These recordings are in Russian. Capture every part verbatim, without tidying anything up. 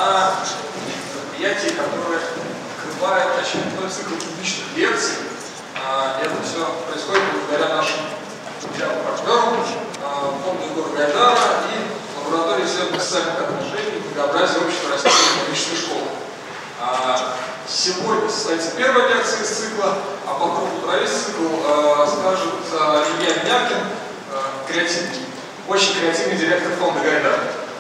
на мероприятии, которое открывает очередной цикл публичных лекций. Это все происходит благодаря нашим партнерам, фонду Егора Гайдара и лаборатории исследований социальных отношений и многообразия общества растительной экономической школы. Сегодня состоится первая лекция из цикла, а по кругу про весь цикл скажет Илья Мякин, креативный, очень креативный директор фонда Гайдара.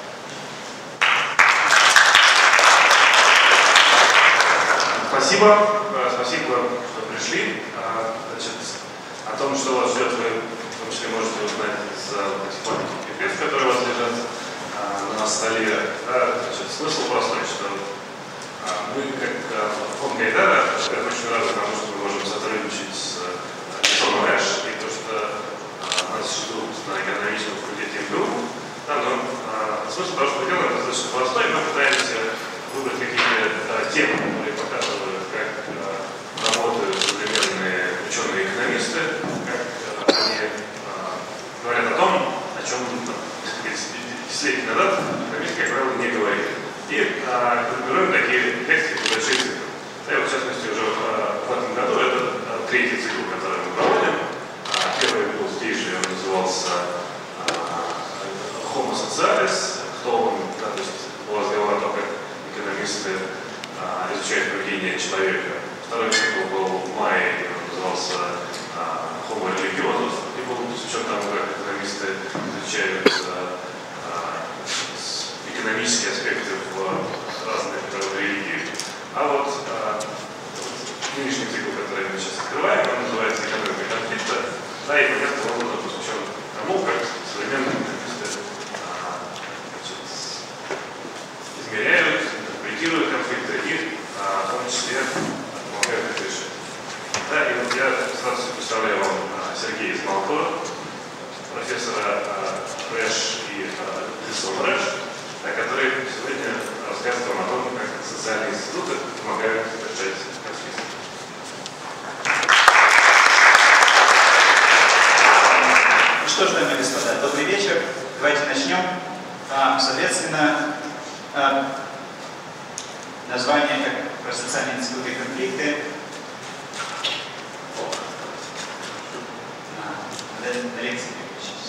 Спасибо, спасибо, что пришли. Значит, о том, что вас ждет, вы в том числе можете узнать из этих маленьких пипец, которые у вас лежат на столе. Значит, смысл простой, что мы, как фонд Гайдара, очень рады тому, что мы можем сотрудничать с Лицом Рэш, и то, что нас ждут на экономическом факультете эм гэ у. Да, но смысл того, что мы делаем, достаточно простой. Мы пытаемся выбрать какие-то темы, которые показывают, как работают современные ученые-экономисты, как они говорят о том, о чем десятилетия назад экономисты, как правило, не говорили. И группируем такие лекции по большой циклы. Да, и вот, в частности, уже в этом году это третий цикл, который мы проводим. Первый был здесь же, он назывался Homo Socialis, кто он, да, то есть был разговор о том, как экономисты а, изучают поведение человека. Второй цикл был в мае, он назывался а, Homo Religiosus, и был посвящен тому, как экономисты изучают а, а, экономические аспекты в разных религиях. А вот а, нынешний цикл, который мы сейчас открываем, он называется «Экономика конфликта», да, и понятно, он был посвящен тому, как современные экономисты а, значит, измеряют, интерпретируют конфликты и а, в том числе помогают их решить. Да, и вот я сразу представляю вам а, Сергея Измалкова, профессора а, Рэш и Лицом Рэш, который сегодня рассказывает вам о том, как социальные институты помогают решать конфликты. Ну что ж, дамы и господа, добрый вечер. Давайте начнем. Соответственно, название как про социальные институты и конфликты. На лекции переключитесь.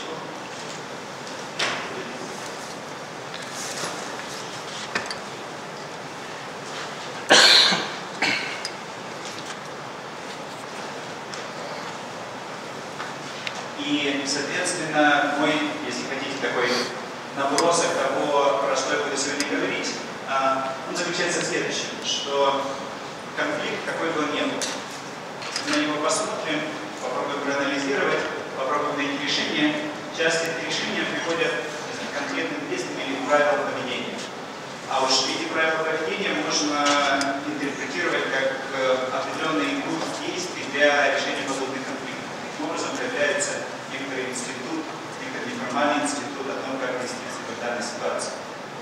И, соответственно, мой, если хотите, такой набросок того, про что я буду сегодня говорить, он заключается в следующем, что конфликт, какой бы он ни был, мы на него посмотрим, попробуем проанализировать, попробуем найти решение. Часто эти решения приходят к конкретным действиям или правилам поведения. А уж эти правила поведения можно интерпретировать как определенный курс действий для решения подобных конфликтов. Таким образом появляется некоторый институт, некоторый неформальный институт о том, как вести себя в данной ситуации.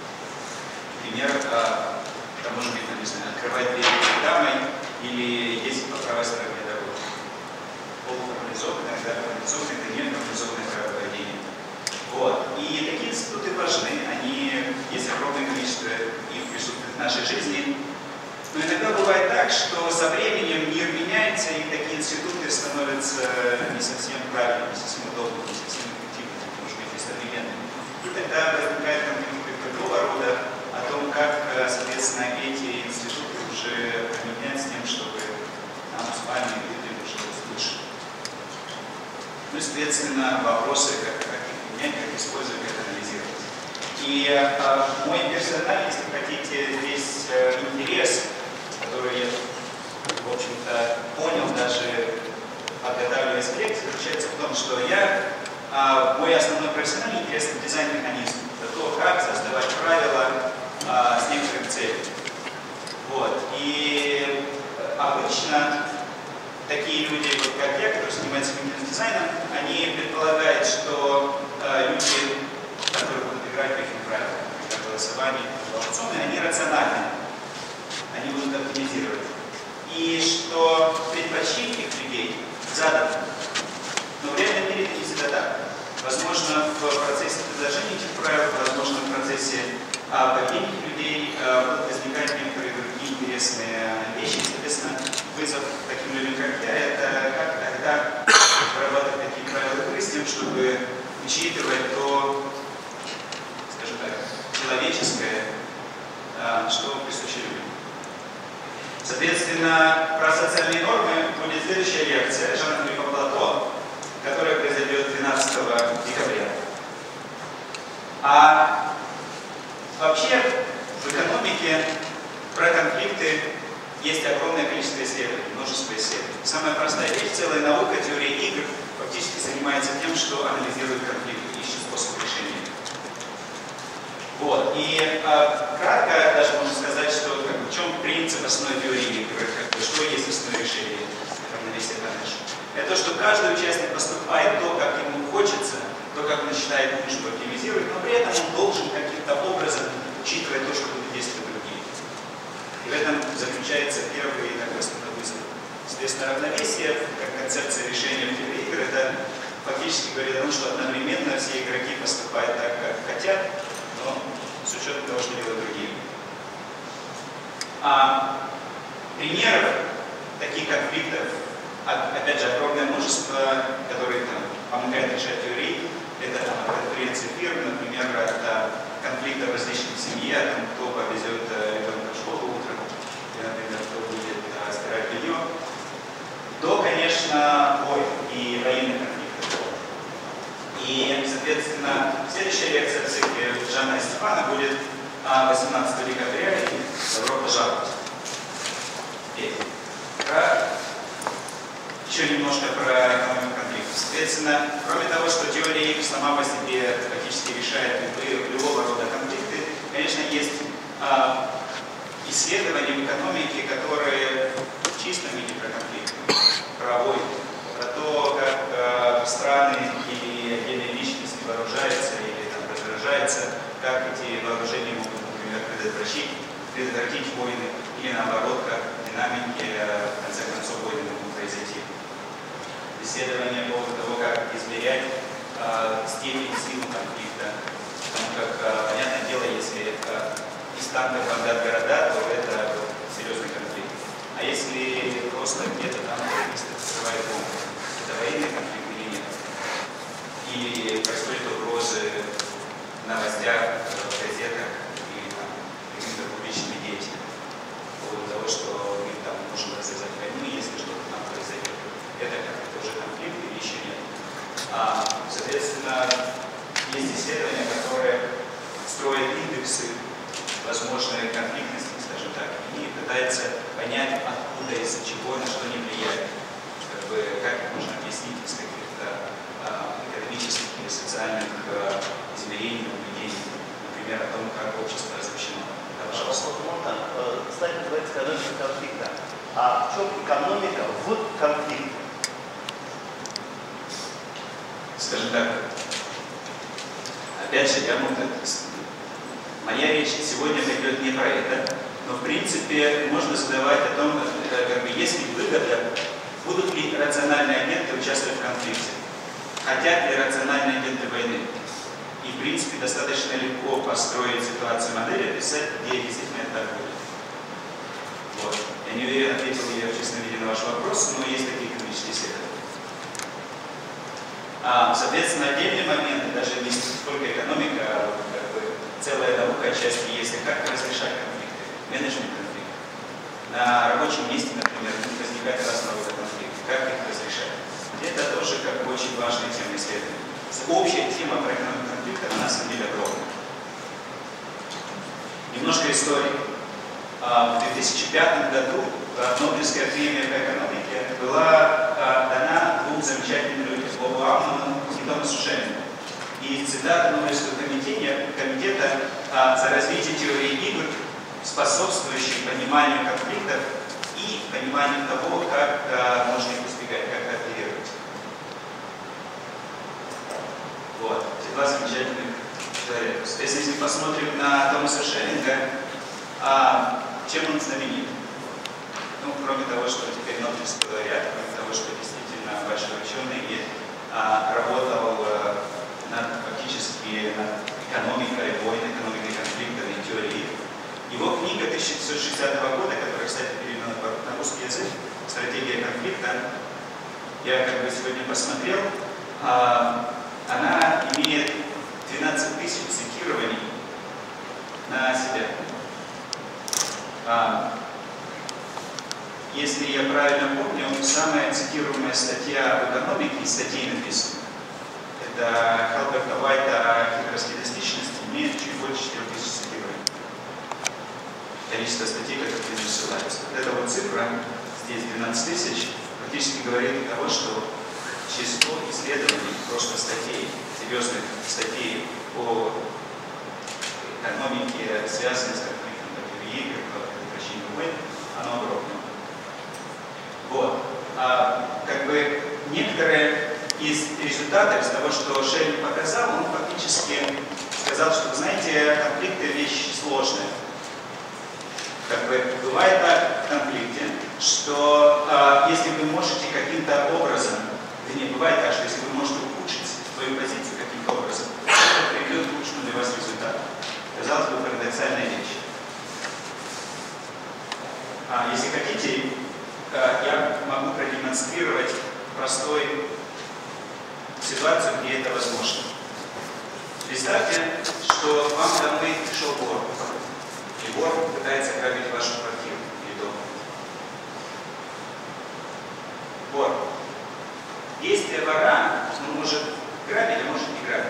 Например, это может быть, не знаю, открывать дверь перед дамой или ездить по правой стороне дороги. Полуформализованное, да, формализованное, это не формализованное право поведения. Вот. И такие институты важны, они, есть огромное количество их присутствует в нашей жизни. Но иногда бывает так, что со временем мир меняется, и такие институты становятся не совсем правильными, не совсем удобными, не совсем эффективными, может быть, и современными. И тогда возникает конфликт такого рода о том, как, соответственно, эти институты уже применять с тем, чтобы нам с вами люди жилось лучше. Ну и, соответственно, вопросы, как, как их применять, как использовать, как анализировать. И а, мой персональный, если хотите, здесь а, интерес, который я, в общем-то, понял даже подготавливаясь к лекции, заключается в том, что я, а, мой основной профессиональный интерес – дизайн механизма. Это то, как создавать правила а, с некоторых целей. Вот. И обычно такие люди, вот как я, которые занимаются дизайном, они предполагают, что э, люди, которые будут играть по этим правилам, как голосование, аукционы, они рациональны, они будут оптимизировать. И что предпочтение людей задано. Но в реальном мире это не всегда так. Возможно, в процессе предложения этих правил, возможно, в процессе а, поведения людей а, будут возникать некоторые другие интересные вещи. Соответственно, вызов таким людям, как я, это как тогда вырабатывать такие правила игры с тем, чтобы учитывать то, скажем так, человеческое, а, что присуще людям. Соответственно, про социальные нормы будет следующая лекция Жана-Филиппа Плато, которая произойдет двенадцатого декабря. А вообще в экономике про конфликты есть огромное количество исследований, множество исследований. Самая простая вещь, целая наука, теория игр, фактически занимается тем, что анализирует конфликты, ищет способ решения. Вот. И а, кратко даже можно сказать, что как, в чем принцип основной теории игр, как, что есть основное решение равновесия Канеша. Это то, что каждый участник поступает то, как ему хочется, то, как он считает нужным оптимизировать, но при этом он должен каким-то образом учитывать то, что будут действовать другие. И в этом заключается первый такой основной вызов. Соответственно, равновесие, как концепция решения в теории игр, это фактически говорит о том, что одновременно все игроки поступают так, как хотят, но с учетом того, что делают другие. А примеров таких конфликтов, опять же, огромное множество, которые там, помогают решать теории. Это там, конкуренция фирм, например, это конфликты различных в семье, там, кто повезет ребенка в школу утром, или, например, кто будет а, стирать белье. До, конечно, войн и военных конфликтов. И, соответственно, следующая лекция в цикле Жана и Стефана будет восемнадцатого декабря, и добро пожаловать. Про Еще немножко про экономику конфликтов. Соответственно, кроме того, что теория игр сама по себе фактически решает любые, любого рода конфликты, конечно, есть а, исследования в экономике, которые в чистом виде про конфликты, про войны, про то, как а, страны или отдельные личности вооружаются или там, разоружаются, как эти вооружения могут, например, предотвратить, предотвратить войны, или наоборот, как в динамике, в конце концов, войны могут произойти. Исследования по поводу того, как измерять э, степень силы конфликта. Потому как, э, понятное дело, если э, из танков бомбят города, то это серьезный конфликт. А если просто где-то там террористы взрывают бомбы, это военный конфликт или нет? Или происходят угрозы в новостях, в газетах или какими-то публичными деятелями по поводу того, что мы там можем развязать войну, если что-то там произойдет. Это как тоже конфликт или еще нет. А, соответственно, есть исследования, которые строят индексы возможной конфликтности, скажем так, и пытаются понять, откуда, из-за чего, на что они влияют. Как, бы, как их можно объяснить из каких-то а, экономических или социальных а, измерений, наблюдений, например, о том, как общество разобщено. Да, пожалуйста. Можно, кстати, называется экономика конфликта. А в чем экономика в конфликте? Скажем так, опять же, я могу, моя речь сегодня пойдет не про это, но в принципе можно задавать о том, как бы, есть ли выгода, будут ли рациональные агенты участвовать в конфликте, хотят ли рациональные агенты войны. И в принципе достаточно легко построить ситуацию модели, описать, где действительно это так будет. Вот. Я не уверен, ответил ли я в честном виде на ваш вопрос, но есть такие экономические исследования. А, соответственно, отдельные моменты, даже не столько экономика, а как бы, целая наука отчасти есть, как разрешать конфликты, менеджмент конфликтов. На рабочем месте, например, возникает разного рода конфликты, как их разрешать. Это тоже как бы очень важная тема исследования. Общая тема про экономику конфликта, она на самом деле огромная. Немножко истории. В две тысячи пятом году Нобелевская премия по экономике была дана двум замечательным людям, Бобу Амману и Томасу Шеннингу. И цитата Нобелевского комитета, комитета за развитие теории игр, способствующей пониманию конфликтов и пониманию того, как можно их избегать, как оперировать. Вот, эти два замечательных человека. Соответственно, если посмотрим на Томаса Шеннинга, а, чем он знаменит? Ну, кроме того, что теперь Нобелевский лауреат, кроме того, что действительно большой ученый и а, работал а, над фактически над экономикой войн, экономикой конфликтов и теорией. Его книга тысяча девятьсот шестидесятого года, которая, кстати, переведена на русский язык, «Стратегия конфликта», я как бы сегодня посмотрел, она имеет двенадцать тысяч цитирований на себя. Если я правильно помню, самая цитируемая статья в экономике, из статей написана, это Халберта Уайта о хитросхедастичности, имеет чуть больше четырёх тысяч цитирований. Количество статей, которые здесь ссылаются. Вот эта вот цифра, здесь двенадцать тысяч, практически говорит того, что число исследований, просто статей, серьезных статей по экономике, связанных с конфликтом ПТВИ, как прекращение войн, оно огромное. Вот. А, как бы некоторые из результатов, из того, что Шелли показал, он фактически сказал, что, вы знаете, конфликты вещь сложная. Как бы бывает так в конфликте, что а, если вы можете каким-то образом, вернее, бывает так, что если вы можете ухудшить свою позицию каким-то образом, это приведет к лучшему для вас результату. Казалось бы, парадоксальная вещь. А, если хотите, я могу продемонстрировать простой ситуацию, где это возможно. Представьте, что вам домой пришел вор, и вор пытается грабить вашу квартиру или дом. Вор. Действие вора, он может грабить, а может не грабить.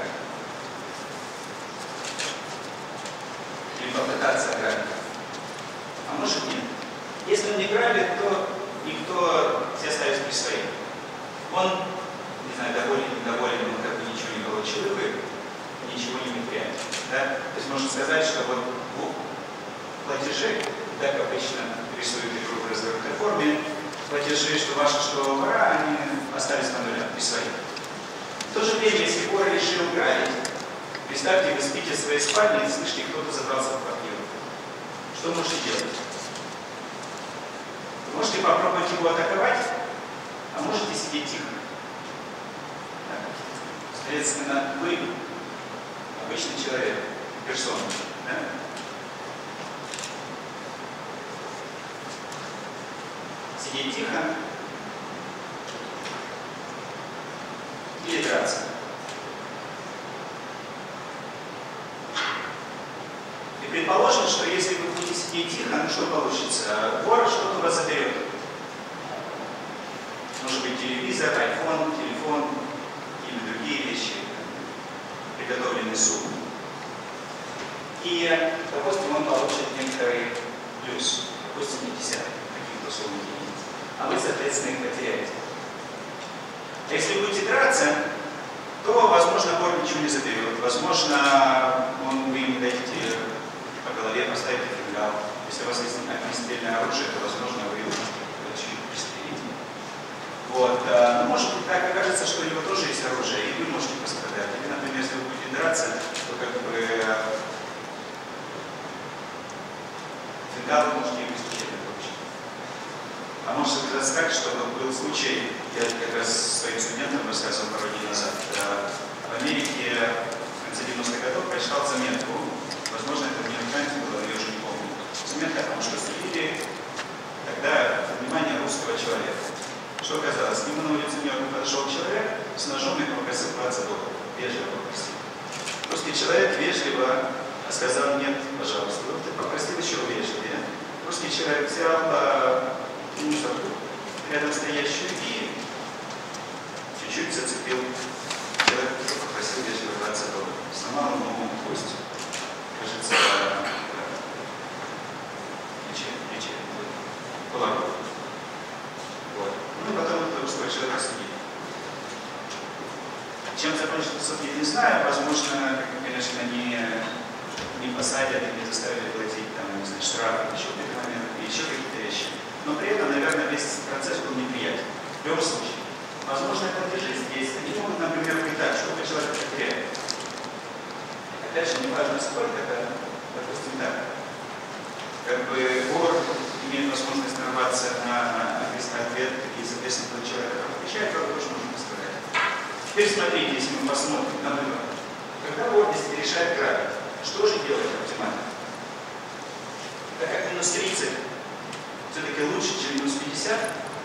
Или попытаться грабить. А может нет. Если он не грабит, то никто все оставит при своих. Он, не знаю, доволен, недоволен, он как бы ничего не получил, и вы ничего не теряете. Да? То есть можно сказать, что вот платежи, так обычно рисуют игру в развернутой форме, платежи, что ваши, что вора, они остались на нуле при своих. В то же время, если вор решил грабить, представьте, вы спите в своей спальне и слышите, кто-то забрался в квартиру. Что можете делать? Вы можете попробовать его атаковать, а можете сидеть тихо. Соответственно, вы обычный человек, персона. Да? Сидеть тихо или драться. И предположим, что если вы будете сидеть тихо, ну что получится? Вор что-то у вас заберет. Может быть телевизор, айфон, телефон или другие вещи, приготовленный суп. И, допустим, он получит некоторый плюс, допустим, пятьдесят каких-то условных единиц. А вы, соответственно, их потеряете. А если будете драться, то, возможно, вор ничего не заберет. Возможно, он, вы не дадите по голове, поставите фингал. Если у вас есть огнестрельное оружие, то, возможно, вы его чуть пристрелите. Вот. А, ну, может быть, так окажется, что у него тоже есть оружие, и вы можете пострадать. Или, например, если вы будете драться, то как бы фингал вы можете его случайно получить. А может оказаться так, что был случай, я как раз своим студентам рассказывал пару дней назад, в Америке в конце девяностых годов прочитал заметку, возможно, это в Нью-Йорк Таймс было, я уже не помню. Заметка о том, что судили тогда внимание русского человека. Что оказалось? К нему на улице Нью-Йорка подошел человек с ножом и попросил двадцать долларов. Вежливо попросил. Русский человек вежливо сказал: нет, пожалуйста. Вот ты попросил еще вежливее. Русский человек взял мусорку рядом стоящую и чуть-чуть зацепил человека, который попросил вежливо двадцать долларов. Сломал ему кость. Кажется, плече, плече, кулак. Вот. Ну и потом это русского человека судили. Чем закончился суд, я не знаю. Возможно, конечно, не, не посадят и не заставили платить там, не знаю, штрафы, еще какие-то моменты, еще какие-то вещи. Но при этом, наверное, весь процесс был неприятен. В любом случае. Возможно, платежи здесь. Они могут, например, быть так, что человек потеряет. Опять же, не важно сколько, это, допустим, так. Как бы вор имеет возможность нарваться на ответ, и, соответственно, тот человек, который отвечает, тоже может пострадать. Теперь смотрите, если мы посмотрим на выбор. Когда гордость решает грабить, что же делать оптимально? Так как минус тридцать все-таки лучше, чем минус пятьдесят,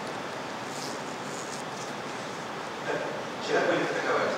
да, человек будет атаковать.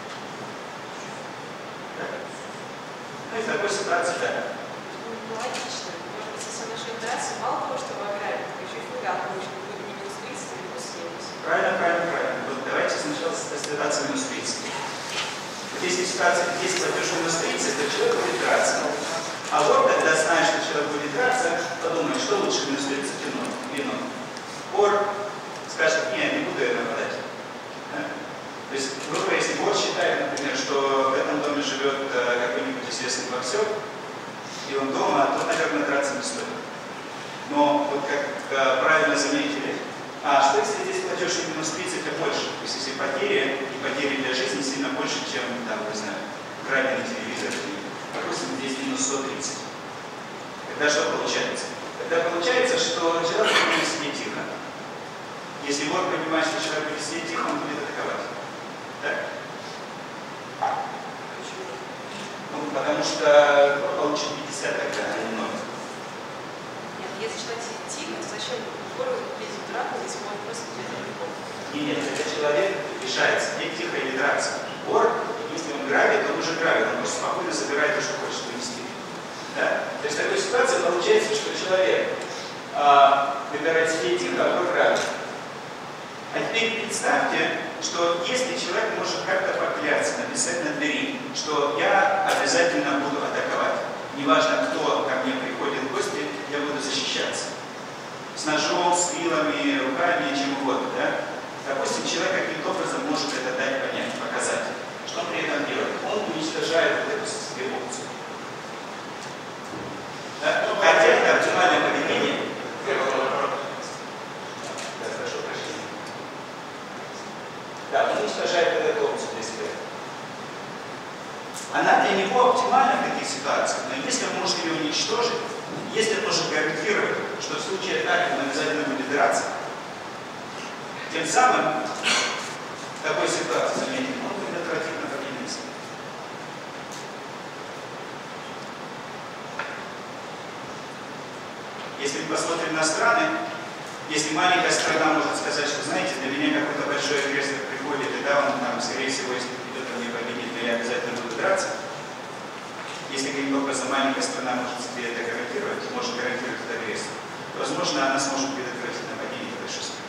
Да. Ну и в такой ситуации, да. Ну, логично. Может быть, если начнет драться, мало того, что вы ограбите, так еще и фугал получит, будет не минус тридцать, а минус семьдесят. Правильно, правильно, правильно. Вот давайте сначала ситуация минус тридцать. Вот если ситуация, если платеж минус тридцать, то человек будет драться. А вот когда знаешь, что человек будет драться, подумай, что лучше, минус тридцать или ноль. Бор скажет, не, не буду я нападать. Да? То есть, грубо говоря, если Бор считает, например, что в этом доме живет э, какой-нибудь известный боксер, и он дома, то, наверное, драться не стоит. Но, вот как э, правильно заметили, а что если здесь платеж не минус тридцать, а больше? То есть, если потери, и потери для жизни сильно больше, чем, там, не знаю, краденый телевизор, допустим, здесь минус сто тридцать. Тогда что получается? Тогда получается, что человек будет сидеть тихо. Если Бог понимает, что человек будет сидеть тихо, он будет атаковать. Так? Ну, потому что получит пятьдесят тогда, а не ноль. Нет, если человек сидит тихо, то зачем Бору лезет в драку, если можно просто взять телефон? Нет, нет, когда человек решает, сидеть тихо или драться. Бор, если он грабит, он уже грабит, он просто спокойно забирает то, что хочет вынести. Да? То есть в такой ситуации получается, что человек а, выбирает сидеть тихо, а Бор грабит. А теперь представьте, что если человек может как-то покляться, написать на двери, что я обязательно буду атаковать. Неважно, кто ко мне приходит в гости, я буду защищаться. С ножом, с вилами, руками, чем угодно. Да? Допустим, человек каким-то образом может это дать понять, показать. Что он при этом делает? Он уничтожает вот эту себе опцию. Да? Хотя это оптимальное поведение. Да, хорошо, прощения. Да, он уничтожает вот эту опцию для себя. Она для него оптимальна в таких ситуациях, но если он может ее уничтожить, если он может гарантировать, что в случае атаки он обязательно будет драться, тем самым в такой ситуации, заметьте, он предотвратит нападение. Если мы посмотрим на страны, если маленькая страна может сказать, что, знаете, для меня какой-то большой агрессор приходит, и да, он там, скорее всего, если придет ко мне победить, то я обязательно буду драться. Если каким-то образом маленькая страна может себе это гарантировать, может гарантировать этот агрессор, то, возможно, она сможет предотвратить нападение большой страны.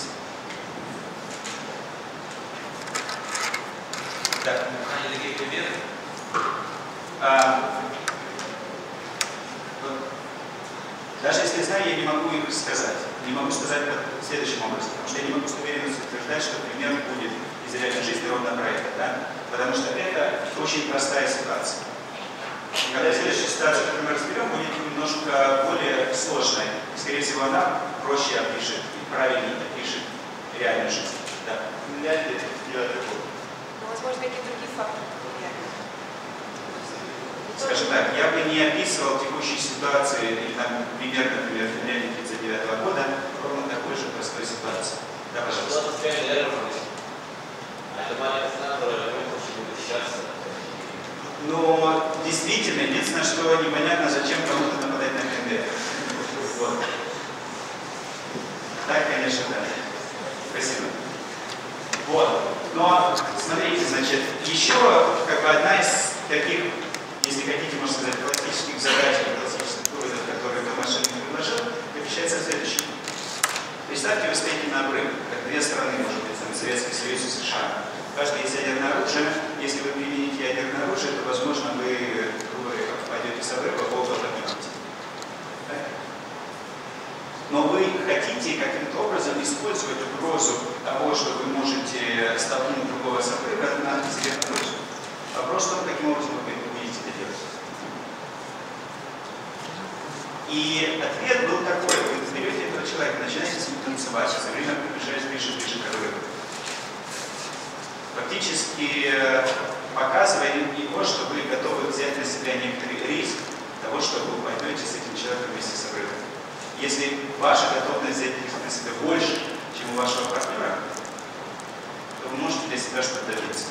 Да. Они такие примеры? А, вот, даже если знаю, я не могу их сказать. Не могу сказать следующим образом, потому что я не могу с уверенностью утверждать, что пример будет из реальной жизни ровно про это, да? Потому что это очень простая ситуация. Когда следующая ситуация, которую мы разберем, будет немножко более сложная. Скорее всего, она проще опишет и правильнее опишет реальную жизнь. Да. Влияет ли это девятый год? Но, возможно, какие-то другие факторы влияют. Скажем так, я бы не описывал текущие ситуации, или там пример, например, в Финляндии тридцать девятого года, ровно такой же простой ситуации. Да, пожалуйста. Но действительно, единственное, что непонятно, зачем кому-то нападать на КНДР. Вот. Так, конечно, да. Спасибо. Вот. Но смотрите, значит, еще как бы одна из таких, если хотите, можно сказать, классических задач, классических выводов, которые Томашенко предложил, заключается в следующем. Представьте, вы стоите на обрыве, как две страны, может быть, там, Советский Союз и США. Каждый есть ядерное оружие. Если вы примените ядерное оружие, то, возможно, вы, грубо говоря, попадете с обрыва, оба погибнете. Да? Но вы хотите каким-то образом использовать угрозу того, что вы можете столкнуть другого с обрыва на известную оружие. Вопрос в том, каким образом вы будете это делать. И ответ был такой: вы берете этого человека, начинаете с ним танцевать, со временем приближаясь ближе и ближе к обрыву. Фактически показывая его, что вы готовы взять на себя некоторый риск того, что вы пойдете с этим человеком вместе с обрывом. Если ваша готовность взять риск на себя больше, чем у вашего партнера, то то вы можете для себя что-то добиться.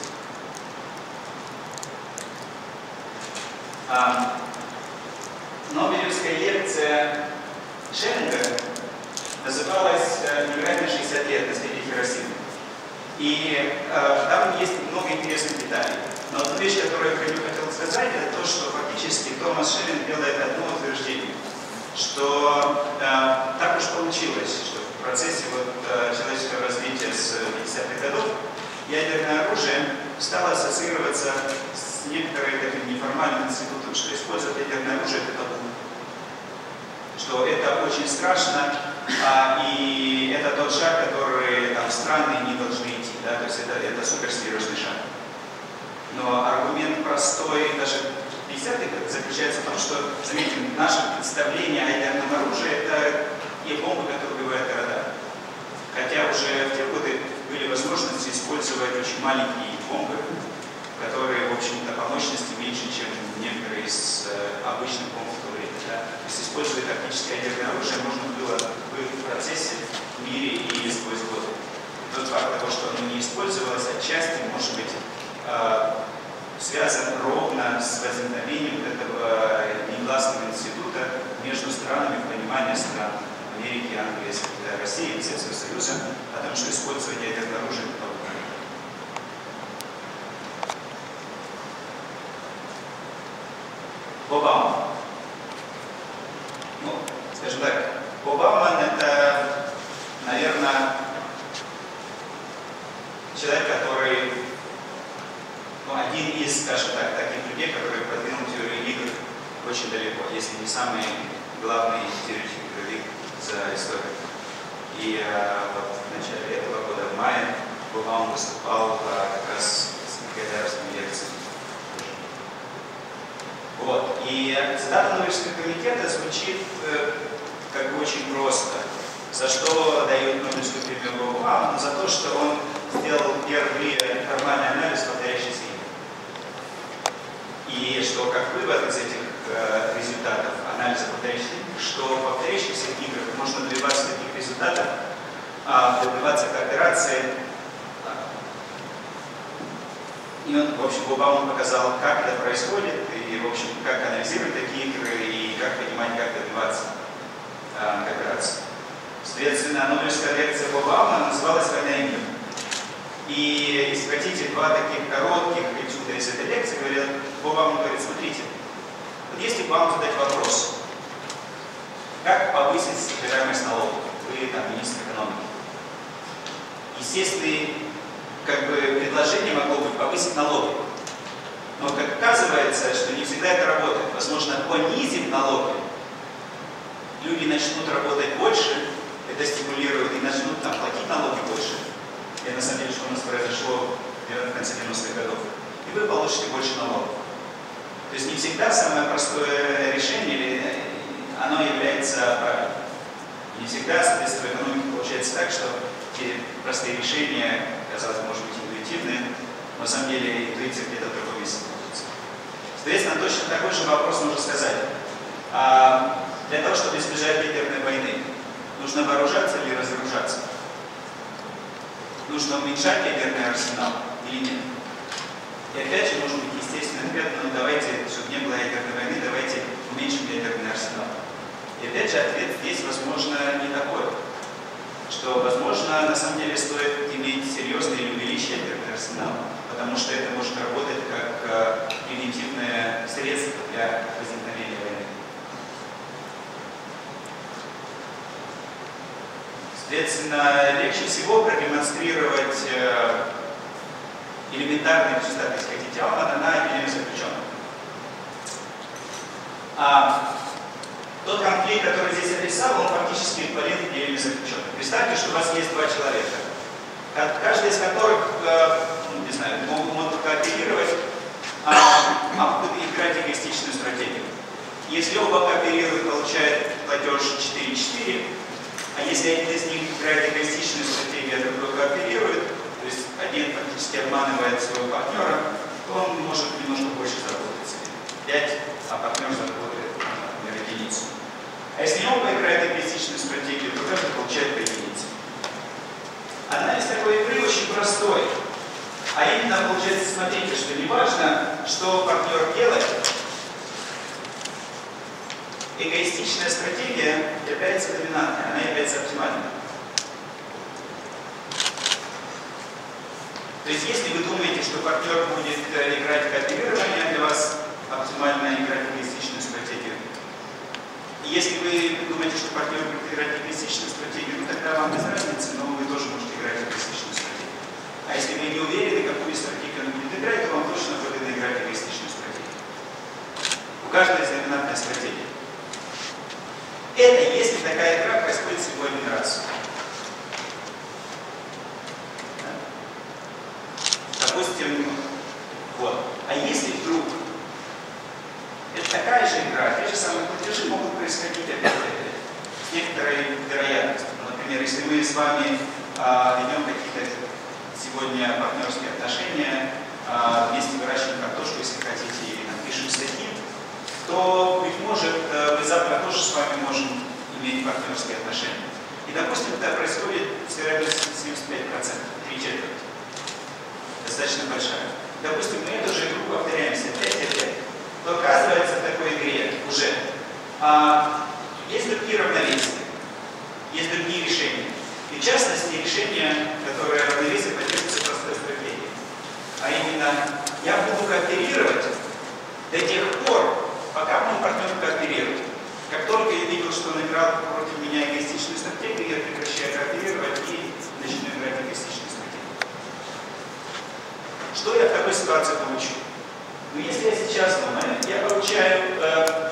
А, Нобелевская лекция Шеллинга называлась «Невероятно шестьдесят лет. Наследие Хиросимы». И э, там есть много интересных деталей. Но одна вещь, которую я хотел сказать, это то, что фактически Томас Шеллинг делает одно утверждение, что э, так уж получилось, что в процессе вот, э, человеческого развития с пятидесятых годов ядерное оружие стало ассоциироваться с некоторым таким неформальным институтом, что использовать ядерное оружие это табу, что это очень страшно, а, и это тот шаг, который там, страны не должны идти, да? То есть это, это суперсерьезный шаг. Но аргумент простой, даже пятидесятых заключается в том, что, заметим, наше представление о ядерном оружии это не бомбы, которые убивают города. Хотя уже в те годы были возможности использовать очень маленькие бомбы, которые, в общем-то, по мощности меньше, чем некоторые из э, обычных бомб в то время. Да? То есть, используя тактическое ядерное оружие, можно было в процессе в мире и сквозь годы. Тот факт того, что оно не использовалось, отчасти, может быть, э, связан ровно с возникновением этого негласного института между странами в понимании стран Америки, Англии, России и Советского Союза о том, что использование ядерного оружия – это Обама. Ну, скажем так, Обама это, наверное, человек, который, ну, один из, скажем так, таких людей, которые продвинул теорию игр очень далеко, если не самый главный теоретик игр за историю. И э, вот в начале этого года, в мае, Обама выступал э, как раз с благодарственной лекцией. Вот. И цитата Нобелевского комитета звучит э, как бы очень просто. За что дают Нобелевскую премию Обама? Ну, за то, что он сделал первый формальный анализ повторяющихся игр. И что как вывод из этих э, результатов анализа повторяющихся игр, что в повторяющихся играх можно добиваться таких результатов, а добиваться кооперации. И он, в общем, Обама показал, как это происходит, и, в общем, как анализировать такие игры, и как понимать, как добиваться э, кооперации. Соответственно, Нобелевская лекция Обама называлась «Война и мир». И, если хотите, два таких коротких этюда из этой лекции говорят, Обама говорит, смотрите, вот если вам задать вопрос, как повысить собираемость налогов, вы там министр экономики, естественный как бы предложение могло быть повысить налоги. Но как оказывается, что не всегда это работает. Возможно, понизив налоги, люди начнут работать больше, это стимулирует, и начнут там платить налоги больше. И на самом деле, что у нас произошло в конце девяностых годов. И вы получите больше налогов. То есть не всегда самое простое решение, оно является правильным. И не всегда, соответственно, в экономике получается так, что эти простые решения, казалось, может быть, интуитивные, но на самом деле интуиция где-то в другом месте находится. Соответственно, точно такой же вопрос нужно сказать. А для того, чтобы избежать ядерной войны, нужно вооружаться или разоружаться? Нужно уменьшать ядерный арсенал или нет? И опять же, может быть, естественный ответ, ну давайте, чтобы не было ядерной войны, давайте уменьшим ядерный арсенал. И опять же, ответ здесь, возможно, не такой. Что, возможно, на самом деле стоит иметь серьезный или увеличить ядерный арсенал, потому что это может работать как э, превентивное средство для возникновения войны. Соответственно, легче всего продемонстрировать э, элементарные результаты, если хотите, Аумана на эпидемии заключенных. А тот конфликт, который здесь описал, он фактически эквивалент эпидемии заключенных. Представьте, что у вас есть два человека, каждый из которых, ну, не знаю, могут, могут кооперировать, а, а могут играть эгоистичную стратегию. Если оба кооперируют, получают платеж четыре четыре, а если один из них играет эгоистичную стратегию, а другой кооперирует, то есть один фактически обманывает своего партнера, то он может немножко больше заработать себе. пять, а партнер заработает, например, единицу. А если оба играют эгоистичную стратегию, то каждый получает по единице. Анализ такой игры очень простой. смотрите, что не важно, что партнер делает, эгоистичная стратегия является доминантной, она является оптимальной. То есть, если вы думаете, что партнер будет играть кооперирование, для вас оптимально играть эгоистичную стратегию. И если вы думаете, что партнер будет играть эгоистичную стратегию, ну тогда вам без разницы, но вы тоже можете играть эгоистичную стратегию. А если вы не уверены, какую стратегию он будет играть, то вам точно выгодно играть эгоистичную стратегию. У каждой есть доминантная стратегия. Это если такая игра происходит всего один раз. Допустим, вот. А если вдруг это такая же игра, те же самые платежи могут происходить опять с некоторой вероятностью. Например, если мы с вами а, ведем какие-то сегодня партнерские отношения, а, вместе выращиваем картошку, если хотите, или там, пишем статьи, то, быть может, мы завтра тоже с вами можем иметь партнерские отношения. И, допустим, это происходит с вероятностью семьдесят пять процентов, три четверти. Достаточно большая. Допустим, мы эту же игру повторяемся пять и пять, то оказывается в такой игре уже а, есть другие равновесия, есть другие решения. И в частности, решение, которое равновесие поддерживается простой стратегией. А именно, я буду кооперировать до тех пор, пока мой партнер кооперирует. Как только я видел, что он играл против меня эгоистичную стратегию, я прекращаю кооперировать и начну играть эгоистичную стратегию. Что я в такой ситуации получу? Ну, если я сейчас думаю, я получаю э,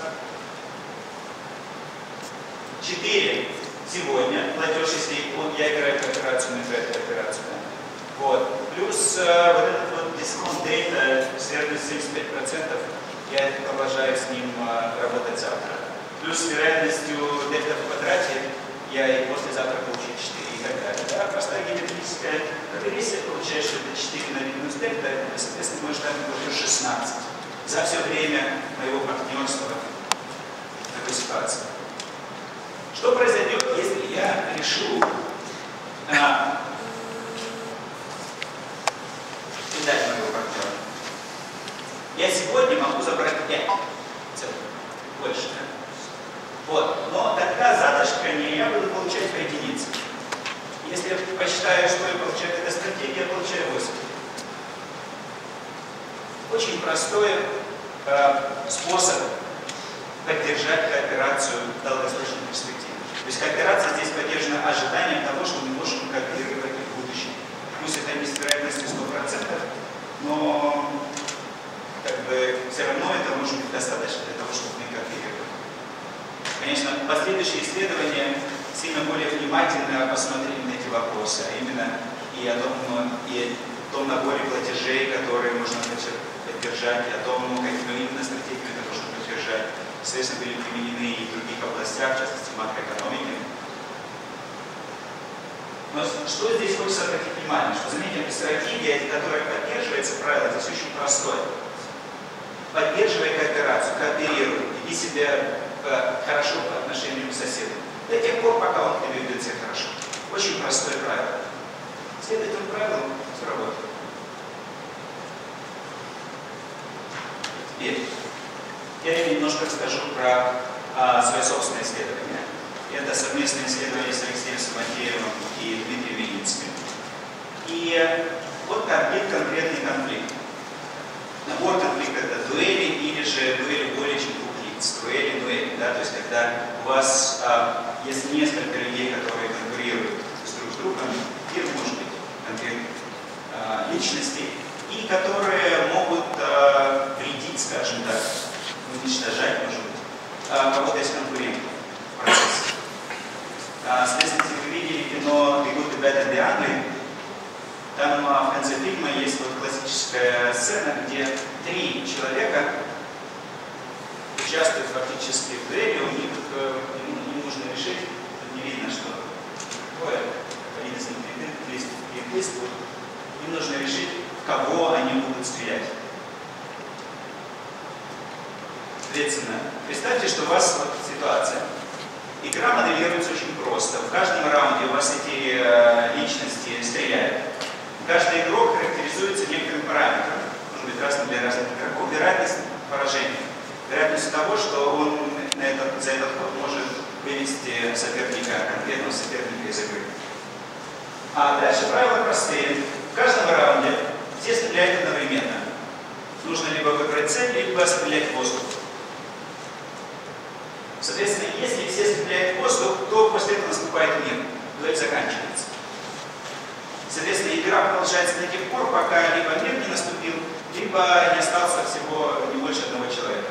четыре сегодня платеж, если он, я играю кооперацию, он играет кооперацию. Да? Вот. Плюс э, вот этот вот дисконт дейта с вероятностью семьдесят пять процентов, я продолжаю с ним э, работать завтра. Плюс с вероятностью дельта в квадрате я и послезавтра получу четыре и так далее. Да? Простая геометрическая прогрессия получает, что это четыре на минус дельта, это, соответственно, мой штатный платеж шестнадцать. За все время моего партнерства в такой ситуации. Что произойдет, если я решу а, предать моего партнера? Я сегодня могу забрать пять целых, больше. Да? Вот. Но тогда завтрашнее я буду получать по единице. Если я посчитаю, что я получаю эта стратегия, я получаю восемь. Очень простой э, способ поддержать кооперацию в долгосрочной перспективе. То есть кооперация здесь поддержана ожиданием того, что мы можем кооперировать и в будущем. Пусть это не с вероятностью сто процентов, но как бы, все равно это может быть достаточно для того, чтобы мы кооперировали. Конечно, последующие исследования сильно более внимательно посмотрели на эти вопросы, а именно и о том, и о том наборе платежей, которые можно поддержать, и о том, какими именно стратегиями это можно поддержать. Соответственно, были применены и в других областях, в частности макроэкономики. Но что здесь хочется обратить внимание, что, заметьте, стратегия, которая поддерживается, правило здесь очень простое. Поддерживай кооперацию, кооперируй, веди себя хорошо по отношению к соседу. До тех пор, пока он к тебе ведет себя хорошо. Очень простое правило. Следуй этому правилу, все работает. Теперь я немножко расскажу про а, свое собственное исследование. Это совместное исследование с Алексеем Самотеевым и Дмитрием Виницким. И вот конфликт, конкретный конфликт. Набор конфликтов — это дуэли или же дуэли более чем двух лиц. Дуэли, дуэли, да, то есть когда у вас а, есть несколько людей, которые конкурируют друг с другом, фирм, может быть, конкретных а, личностей, и которые могут а, вредить, скажем так, уничтожать, может быть, а, кого-то из конкурентов в процессе. А, соответственно, если вы видели кино «The Good, the Bad and the Ugly», там а, в конце фильма есть вот классическая сцена, где три человека участвуют фактически в дуэли, у них э, им, им нужно решить, тут не видно, что двое, один из них перехлыстывают, им нужно решить, в кого они будут стрелять. Соответственно, представьте, что у вас вот ситуация. Игра моделируется очень просто. В каждом раунде у вас эти э, личности стреляют. Каждый игрок характеризуется некоторым параметром. должен быть разным для разных игроков. Вероятность поражения. Вероятность того, что он на этот, за этот ход может вывести соперника, конкретного соперника из игры. А дальше правила простые. В каждом раунде все стреляют одновременно. Нужно либо выбрать цель, либо стрелять в воздух. Соответственно, если все стреляют в воздух, то после этого наступает мир. Дуэль заканчивается. Соответственно, игра продолжается до тех пор, пока либо мир не наступил, либо не остался всего не больше одного человека.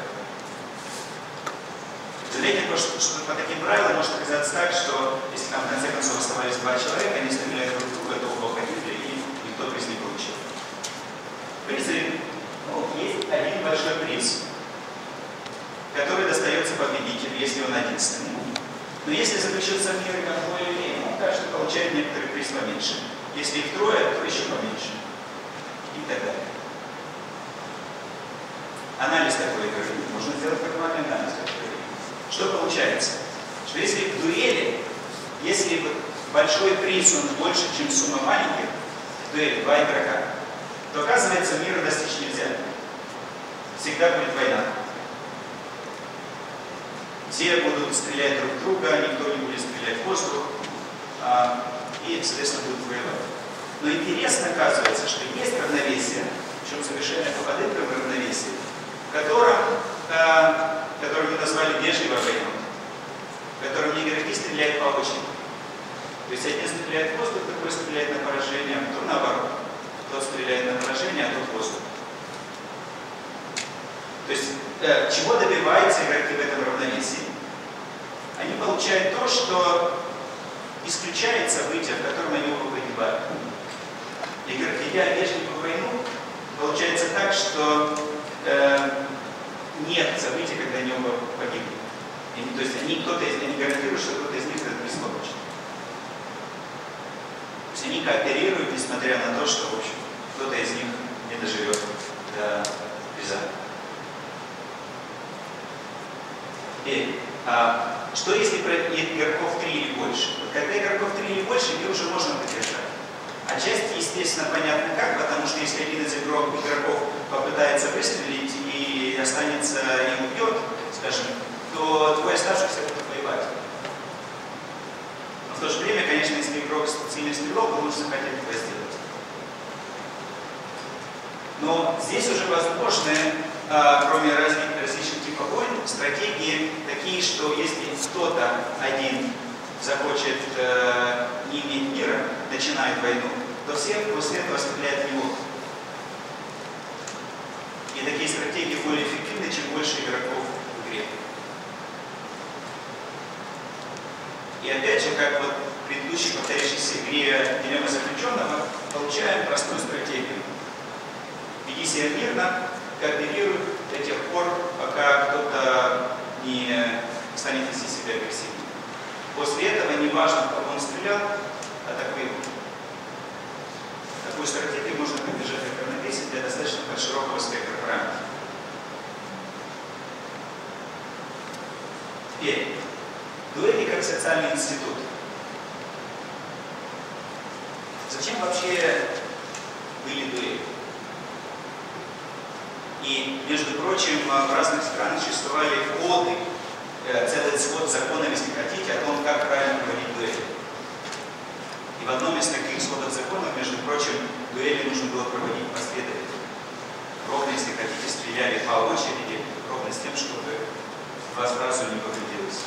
Заметьте, что, что по таким правилам может оказаться так, что если там в конце концов оставались два человека, они стреляют друг в друга, то оба погибли, и никто приз не получил. Призы, ну, есть один большой приз, который достается победителю, если он единственный. Но если заключился мир и конвой людей, ну, каждый получает некоторый приз поменьше. Если их трое, то еще поменьше. И так далее. Анализ такой игры. Можно сделать формальный анализ такой игры. Что получается? Что если в дуэли, если большой приз он больше, чем сумма маленьких, в дуэли два игрока, то оказывается мира достичь нельзя. Всегда будет война. Все будут стрелять друг в друга, никто не будет стрелять в воздух, а, и, соответственно, будут воевать. Но интересно оказывается, что есть равновесие, причем совершенно подобное равновесие, в котором, а, которое мы назвали вежливо войной, в котором игроки стреляют по очереди. То есть один стреляет в воздух, другой стреляет на поражение, а кто наоборот. Тот стреляет на поражение, а тот в воздух. То есть, э, чего добиваются игроки в этом равновесии? Они получают то, что исключает события, в котором они оба погибают. Игроки, идя вежливо в войну, получается так, что э, нет событий, когда они оба погибли. И, то есть они кто-то из них гарантирует, что кто-то из них этот приз получит. То есть они кооперируют, несмотря на то, что, в общем, кто-то из них не доживет до приза. Теперь, а, что если про игроков три или больше? Вот когда игроков три или больше, мир уже можно поддержать. Отчасти, естественно, понятно как, потому что если один из игрок, игроков попытается выстрелить и останется и убьет, скажем, то двое оставшихся будут воевать. Но в то же время, конечно, если игрок сильный стрелок, то лучше захотеть это сделать. Но здесь уже возможны, а, кроме различных, различных типов войн, стратегии такие, что если кто-то один захочет э, не иметь мира, начинает войну, то все после этого стреляют в него. И такие стратегии более эффективны, чем больше игроков в игре. И опять же, как вот в предыдущей повторившейся игре «Дилемма заключенного», получаем простую стратегию. Веди себя мирно, кооперируй до тех пор, пока кто-то не станет вести себя агрессивно. После этого, неважно, в кого он стрелял, атакуй его. Такую стратегию можно поддержать как равновесие для достаточно широкого спектра параметров. Теперь, дуэли как социальный институт. Зачем вообще были дуэли? И, между прочим, в разных странах существовали коды, целый свод законов, если хотите, о том, как правильно проводить дуэли. И в одном из таких сводов законов, между прочим, дуэли нужно было проводить последовательно. Ровно, если хотите, стреляли по очереди, ровно с тем, чтобы вас сразу не повредилось.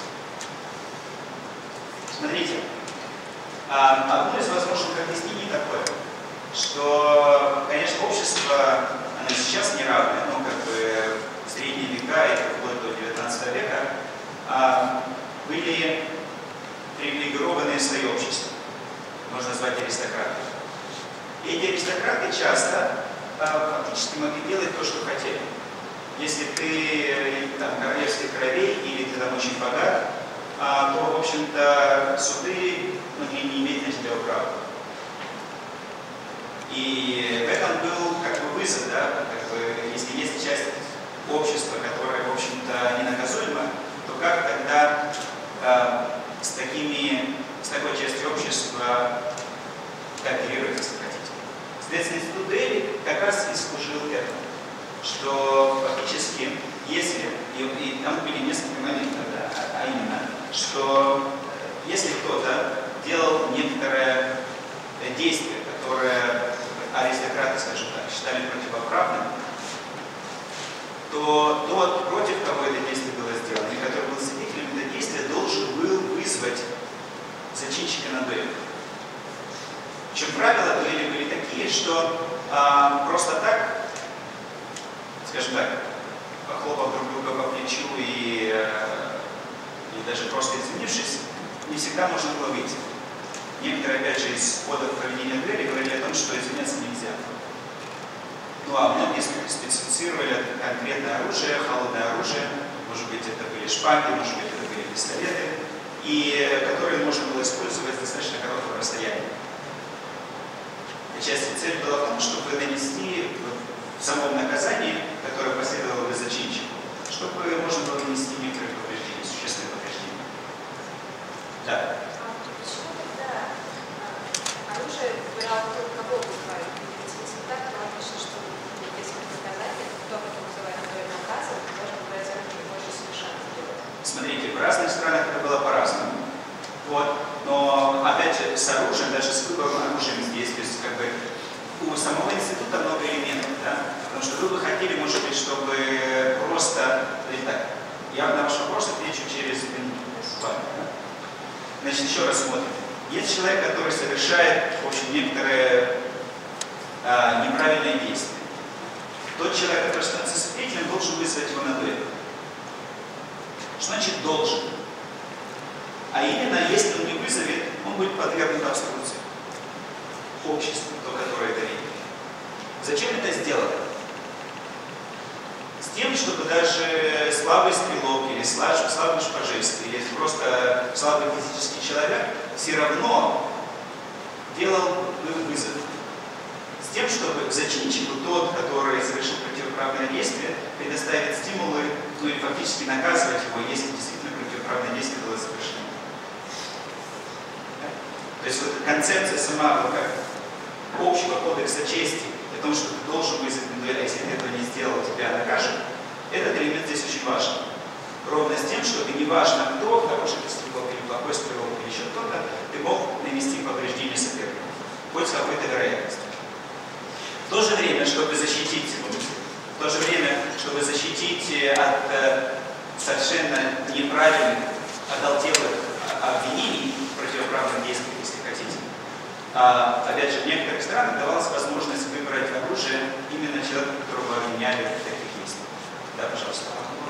Смотрите, одно из возможных объяснений такое, что, конечно, общество, оно сейчас неравное, но как бы в средние века и вплоть до девятнадцатого века а, были привилегированные слои общества, можно назвать аристократы. И эти аристократы часто а, фактически могли делать то, что хотели. Если ты там королевских кровей или ты там очень богат, а, то, в общем-то, суды могли не иметь на тебя права. И в этом был как бы вызов, да, как бы, если есть часть общества, которая, в общем-то, ненаказуема, то как тогда э, с, такими, с такой частью общества кооперировать, если хотите. Соответственно, институт дуэли как раз и служил этому. если кто-то делал некоторое действие, которое аристократы, скажем так, считали противоправным, то тот, против кого это действие было сделано, и который был свидетелем этого действия, должен был вызвать зачинщика на дуэль. Причем правила дуэли были такие, что а, просто так, скажем так, похлопав друг друга по плечу и, и даже просто извинившись, не всегда можно было выйти. Некоторые, опять же, из кодов проведения дуэли говорили о том, что извиняться нельзя. Ну а многие специфицировали конкретное оружие, холодное оружие, может быть, это были шпаги, может быть, это были пистолеты, и которые можно было использовать с достаточно короткого расстояния. Отчасти цель была в том, чтобы нанести в самом наказании, которое последовало бы зачинщику, чтобы можно было нанести некоторые повреждения, существенные повреждения. Да. А почему тогда оружие выбирал тот, кого выбирали? Ведь если так, то логично, что если наказание, то, как его называют, который наказан, должен брать оружие больше совершенно делать. Смотрите, в разных странах это было по-разному. Вот. Но, опять же, с оружием, даже с выбором оружия здесь, то есть, как бы, у самого института много элементов, да? Потому что вы бы хотели, может быть, чтобы просто, или так, я на ваш вопрос отвечу через минуту. Значит, еще раз смотрим. Есть человек, который совершает, в общем, некоторые а, неправильные действия. Тот человек, который становится свидетелем, должен вызвать его на дуэль. Что значит должен? А именно, если он не вызовет, он будет подвергнут обструкции. Общество, то, которое это видит. Зачем это сделано? С тем, чтобы даже слабый стрелок или слабый, слабый шпажист, или просто слабый физический человек все равно делал вызов. С тем, чтобы зачинщику тот, который совершил противоправное действие, предоставить стимулы, ну и фактически наказывать его, если действительно противоправное действие было совершено. То есть вот концепция сама, вот как общего кодекса чести, о том, что ты должен вызвать на дуэль, а если ты этого не сделал, тебя накажут, этот элемент здесь очень важен. Ровно с тем, чтобы не важно кто, хороший стрелок или плохой стрелок или еще кто-то, ты мог нанести повреждение сопернику, хоть с какой-то вероятностью. В то же время, чтобы защитить его, в то же время, чтобы защитить от э, совершенно неправильных, оголтелых обвинений, противоправных действий, если хотите. А, опять же, в некоторых странах давалась возможность выбрать оружие именно человеку, которого обвиняли в таких действиях. Да, пожалуйста.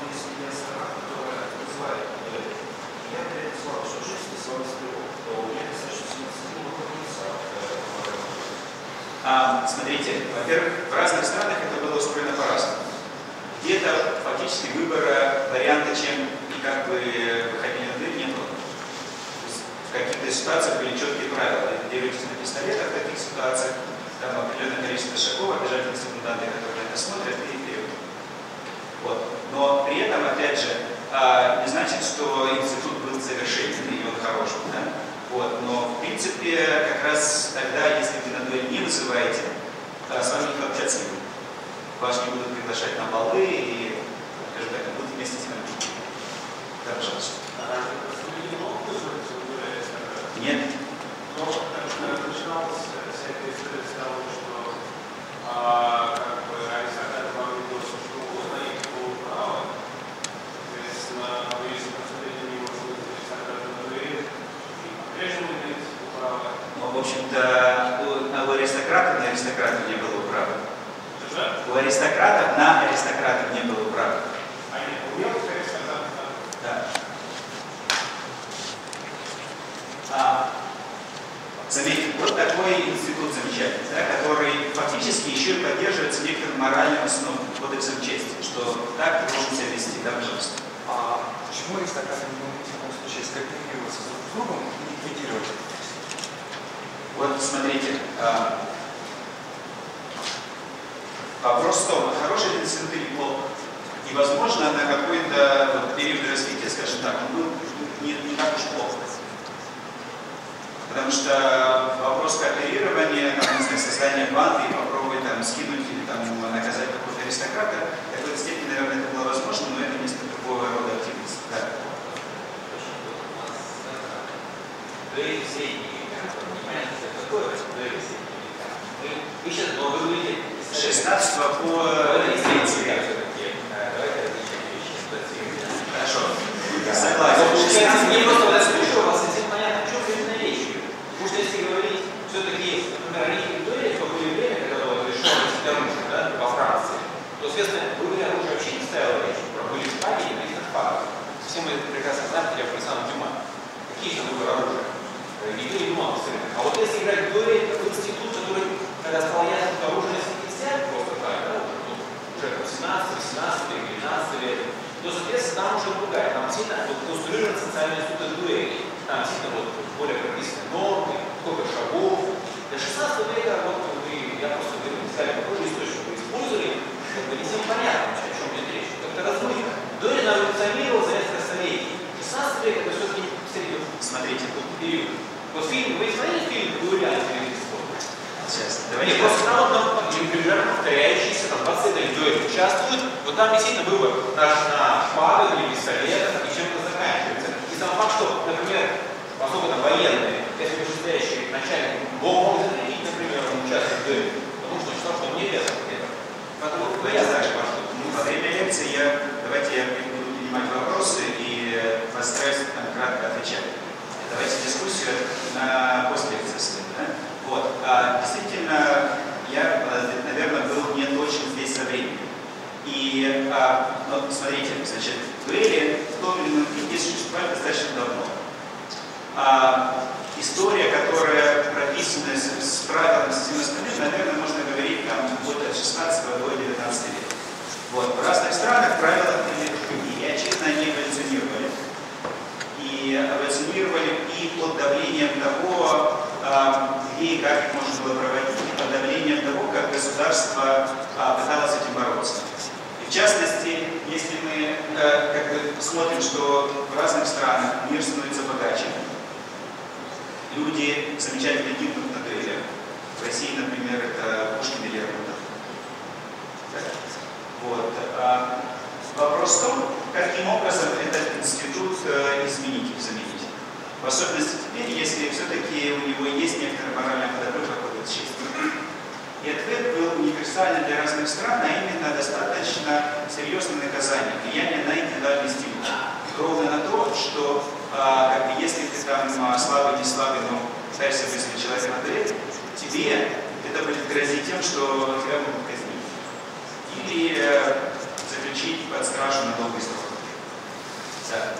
А, смотрите, во-первых, в разных странах это было устроено по-разному. Где-то фактически выбора варианта, чем и как бы выходили на дверь, не было. В каких-то ситуациях были четкие правила. Вы делаетесь на пистолетах в таких ситуациях, там определенное количество шагов, обязательно секунданты, которые на это смотрят, и вперед. Вот. Но при этом, опять же, не значит, что институт был совершенен и он хороший. Да? Вот. Но, в принципе, как раз тогда, если вы на дуэль не вызываете, с вами никто общаться не будет. Вас не будут приглашать на балы и, скажем так, будут вместе с вами. Да, пожалуйста. Нет. Но когда начиналась вся эта история с того, что а, как бы аристократы могли делать что угодно, их было право, соответственно, если посмотреть, не может быть аристократы на дуэль, и по-прежнему иметь право. Ну, в общем-то, у, у аристократов на аристократов не было права. У аристократов на аристократов не было права. А нет, у мелких аристократов, Да. да. А, заметьте, вот такой институт замечательный, да, который фактически еще и поддерживается некоторым моральным основным кодексом чести, что так ты должен себя вести, да, пожалуйста. А почему аристократы не могут в таком случае скооперироваться друг с другом и ликвидировать? Вот смотрите, а, вопрос в том, хороший институт или плохо. И возможно на какой-то вот, период развития, скажем так, он был не, не так уж плохо. Потому что вопрос кооперирования, там, создания банды и попробовать там, скинуть или там, наказать какого-то аристократа, в какой-то степени, наверное, это было возможно, но это несколько другого рода активность. Да. средние века, непонятно, что это такое, дуэли средние века. Вы, вы сейчас, но вы говорите... шестнадцатого по тридцать век. Давайте различать вещи. Хорошо. Согласен. Получается, мне просто вот смешно, у вас совсем понятно, в чем именно речь. Потому что если говорить, все-таки, например, о религии дуэли, то были время, когда вот решено носить оружие, да, во Франции, то, соответственно, были оружие вообще не стояло речь, были шпаги и каких-то шпагах. Все мы прекрасно знаем, хотя бы Александр Дюма. Какие еще выборы оружия? Нигде не думал абсолютно. А вот если играть в дуэль, в институт, который, когда стало ясно, что оружие носить нельзя, просто так, да, ну, уже семнадцатый, восемнадцатый, девятнадцатый век, то, соответственно, там уже другая. Там действительно вот, конструированы социальные институты дуэли. Там действительно вот, более прописаны нормы, сколько шагов. До шестнадцатого века, вот, вы, я просто говорю, сказали, какой же источник вы использовали, как бы не всем понятно, о чем идет речь. Как-то размыто. Дуэль она эволюционировала за несколько столетий. шестнадцатый век это все-таки средний, смотрите, тут период. Вот фильм, вы смотрели фильм «Дуэлянт» или Сейчас. Давайте просто там, там регулярно повторяющиеся, там двадцать лет дуэль участвуют. Вот там действительно выбор наш на шпагах или пистолетах и чем-то заканчивается. И сам факт, что, например, особенно военные, если вышестоящие начальники, могут запретить, например, он участвовать в дуэли, потому что он считал, что он не обязан это. Поэтому я знаю, что во время лекции я, давайте я буду принимать вопросы и постараюсь кратко отвечать. Давайте дискуссию на после лекции. Да? Вот. А, действительно, я, наверное, был не точен здесь со временем. И, а, ну, смотрите, значит, дуэли в том или ином виде существуют достаточно давно. А, история, которая прописана с, с правилами, с этим остальным, наверное, можно говорить там вот от шестнадцатого до девятнадцатого века. Вот. В разных странах правила были другие, и, очевидно, они эволюционировали. И эволюционировали и под давлением того, где и как их можно было проводить, и под давлением того, как государство пыталось с этим бороться. И в частности, если мы как бы смотрим, что в разных странах мир становится богаче, люди замечательно гибнут на дуэлях. В России, например, это Пушкин или Лермонтов. Вот. Вопрос в том, каким образом этот институт изменить и заменить. В особенности теперь, если все-таки у него есть некоторая моральная подоплека под честь. И ответ был универсальный для разных стран, а именно достаточно серьезное наказание, влияние на индивидуальный стимул. Ровно на то, что а, как бы, если ты там слабый, не слабый, но пытаешься вызвать человека на дуэль, тебе это будет грозить тем, что тебя могут казнить. Или э, заключить под стражу на долгий срок. Да.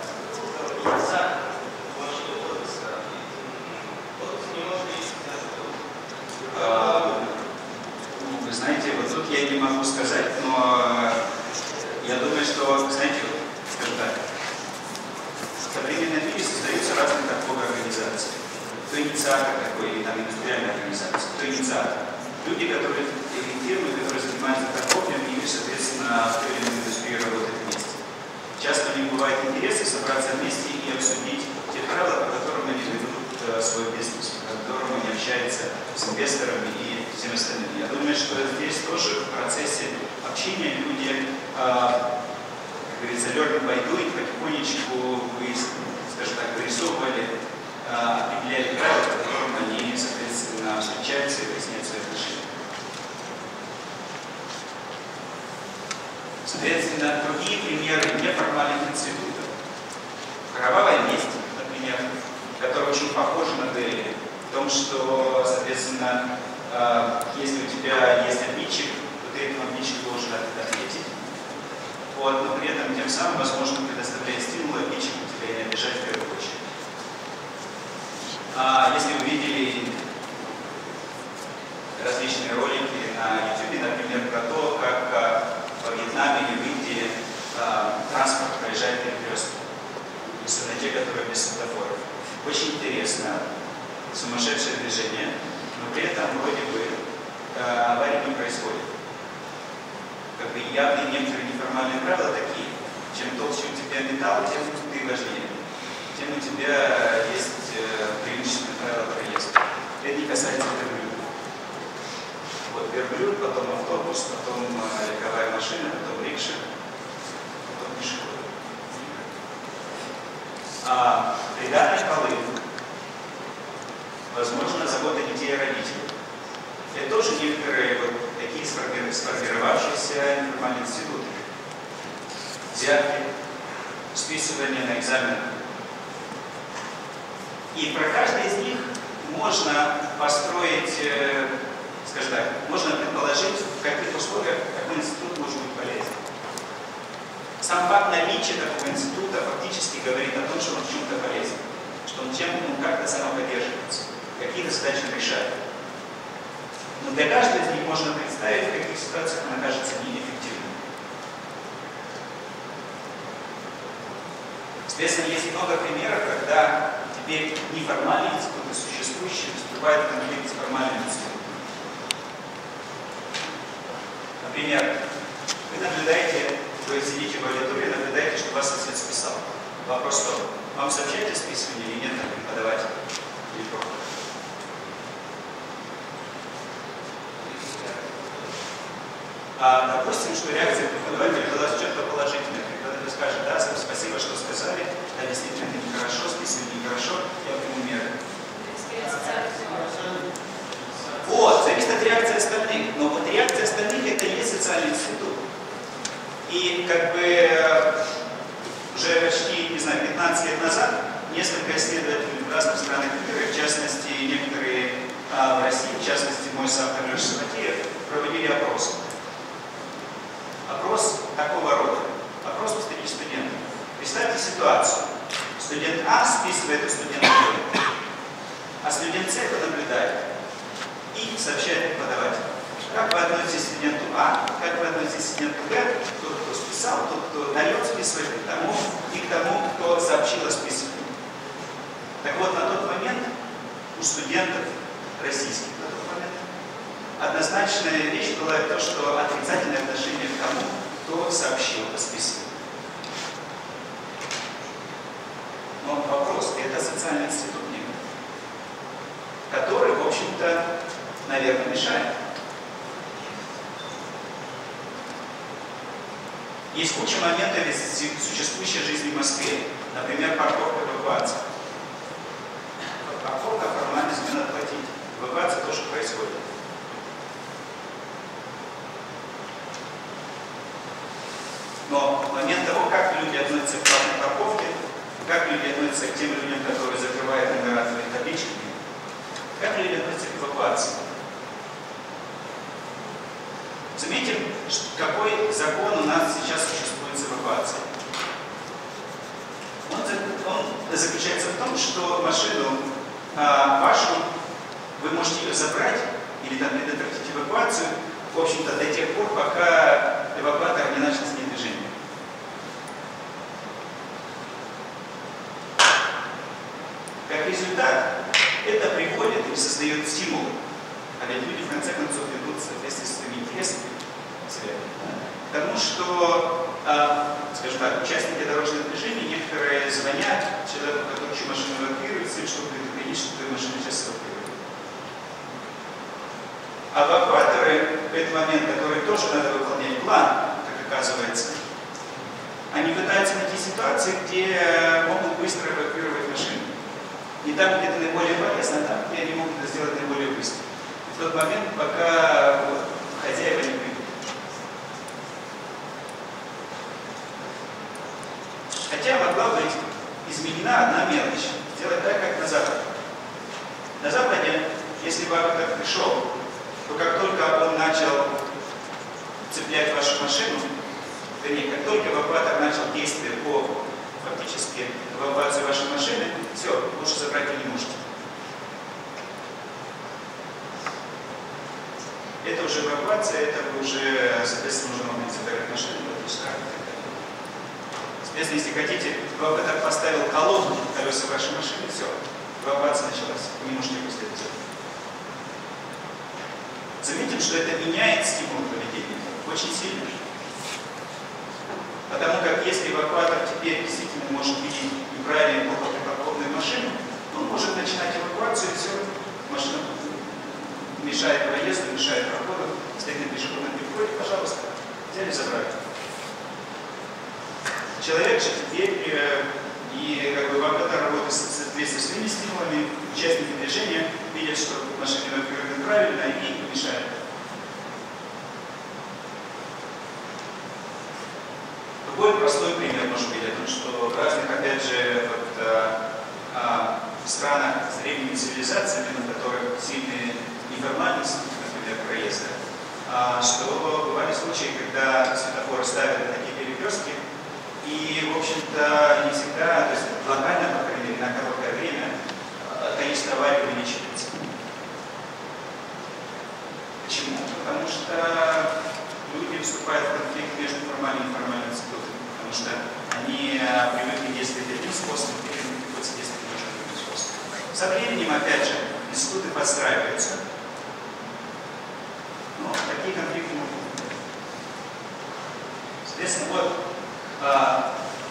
Вы знаете, вот тут я не могу сказать, но я думаю, что, знаете, скажем так, в современном мире создаются разные торговые организации. Кто инициатор такой, или там индустриальная организация, кто инициатор. Люди, которые, или фирмы, которые занимаются торговлей, и, соответственно, в той или иной индустрии работают вместе. Часто у них бывает интерес собраться вместе и обсудить те правила, по которым они ведут свой бизнес, по которым они общаются с инвесторами и всем остальным. Я думаю, что здесь тоже в процессе общения люди, как говорится, learning by doing, потихонечку, скажем так, вырисовывали, определяли правила, по которым они, соответственно, встречаются и выясняют свои отношения. Соответственно, другие примеры неформальных институтов. Кровавая месть, например, которая очень похожа на дуэли. В том, что, соответственно, если у тебя есть обидчик, то ты этому обидчику должен ответить. Вот, но при этом тем самым, возможно, предоставляет стимул обидчику тебя не обижать в первую очередь. А если вы видели различные ролики на ютубе, например, про то, как во Вьетнаме или в Индии а, транспорт проезжает перекрестки, особенно те, которые без светофоров. Очень интересно, сумасшедшее движение, но при этом вроде бы а, аварий не происходит. Как бы явные некоторые неформальные правила такие. Чем толще у тебя металл, тем ты важнее. Тем у тебя есть э, преимущественное правило проезда. Это не касается верблюда. Вот верблюд, потом автобус, потом э, легковая машина, потом рикша, потом пешеход. А приданные полы. возможно, забота детей о родителях. Это тоже некоторые вот такие сформировавшиеся неформальные институты. Взятки, списывание на экзаменах. И про каждый из них можно построить, скажем так, можно предположить, в каких условиях такой институт может быть полезен. Сам факт наличия такого института фактически говорит о том, что он в чем-то полезен, что он чем ну, как-то самоподдерживается, какие-то задачи решает. Но для каждого из них можно представить, в каких ситуациях он окажется неэффективным. Соответственно, есть много примеров, когда теперь неформальные институты, существующие, вступают в конфликт с формальными институтами. Например, вы наблюдаете, вы сидите в аудитории, наблюдаете, что вас сосед списал. Вопрос в том, вам сообщать о списывании или нет, как преподаватель? Или просто? А допустим, что реакция преподавателя была что-то положительное. Преподаватель скажет, да, спасибо, что сказали, да, действительно нехорошо, списывать нехорошо, я приму меры. Вот, зависит от реакции остальных. Но вот реакция остальных это и есть социальный институт. И как бы уже почти, не знаю, пятнадцать лет назад несколько исследователей в разных странах мира, в частности, некоторые а, в России, в частности, мой соавтор Леша Саватеев, проводили опрос. Опрос такого рода. Опрос среди студентов. Представьте ситуацию. Студент А списывает у студента Б, а студент С это наблюдает и сообщает преподавателю. Как вы относитесь к студенту А, как вы относитесь к студенту Г, тот, кто списал, тот, кто дает списывать, к тому и к тому, кто сообщил о списывании. Так вот, на тот момент у студентов российских на тот момент однозначная вещь была то, что отрицательное отношение к тому, кто сообщил о списывании. Но вопрос, это социальный институт, который, в общем-то, наверное, мешает. Есть куча моментов из существующей жизни в Москве. Например, парковка, эвакуация. Парковка формально надо платить. Эвакуация тоже происходит. Но момент того, как люди относятся к парковке, как люди относятся к тем людям, которые закрывают номера своими табличками, как люди относятся к эвакуации. Заметим, какой закон у нас сейчас существует с эвакуацией. Он, он заключается в том, что машину а, вашу вы можете ее забрать или там предотвратить эвакуацию, в общем-то, до тех пор, пока эвакуатор не начал с ней движение. Как результат, это приводит и создает стимул. А ведь люди в конце концов идут в соответствии с своими интересами, к тому, что, э, скажем так, участники дорожного движения некоторые звонят человеку, который чью машину эвакуирует, чтобы предупредить, что твою машину сейчас эвакуируют. А эвакуаторы в этот момент, которые тоже надо выполнять план, как оказывается, они пытаются найти ситуации, где могут быстро эвакуировать машину. Не там, где это наиболее полезно, а там, где они могут это сделать наиболее быстро. В тот момент, пока вот, хозяева не придут. Хотя могла быть изменена одна мелочь. Сделать так, как на Западе. На Западе, если эвакуатор пришел, то как только он начал цеплять вашу машину, вернее, как только эвакуатор начал действие по фактически эвакуации вашей машины, все, лучше забрать вы не можете. Это уже эвакуация, это уже, соответственно, нужно будет забирать машину, выпускать. Соответственно, если хотите, эвакуатор поставил колонну в колеса вашей машины, все, эвакуация началась, вы не можете выпустить. Заметим, что это меняет стимул поведения очень сильно. Потому как если эвакуатор теперь действительно может видеть неправильно плохо припаркованную машину, он может начинать эвакуацию, и все, машина мешает проезду, мешает проходу, стоит на пешеходном переходе, пожалуйста, взяли, забрали. Человек же теперь э, и как бы эвакуатор работает в соответствии с своими стимулами, участники движения верит, что машина например, правильно и помешает. Другой простой пример может быть о том, что в разных, опять же, вот, а, а, в странах с древними цивилизациями, на которых сильная неформальность, например, проезда, а, что бывали случаи, когда светофоры ставят на такие перекрестки, и, в общем-то, не всегда, то есть локально, по крайней мере, на короткое время, количество аварий увеличивается. Почему? Потому что люди вступают в конфликт между формальным и неформальным институтом, потому что они привыкли действовать одним способом, и им приходится действовать немножко другим способом. Со временем, опять же, институты подстраиваются, но такие конфликты могут быть. Соответственно, вот а,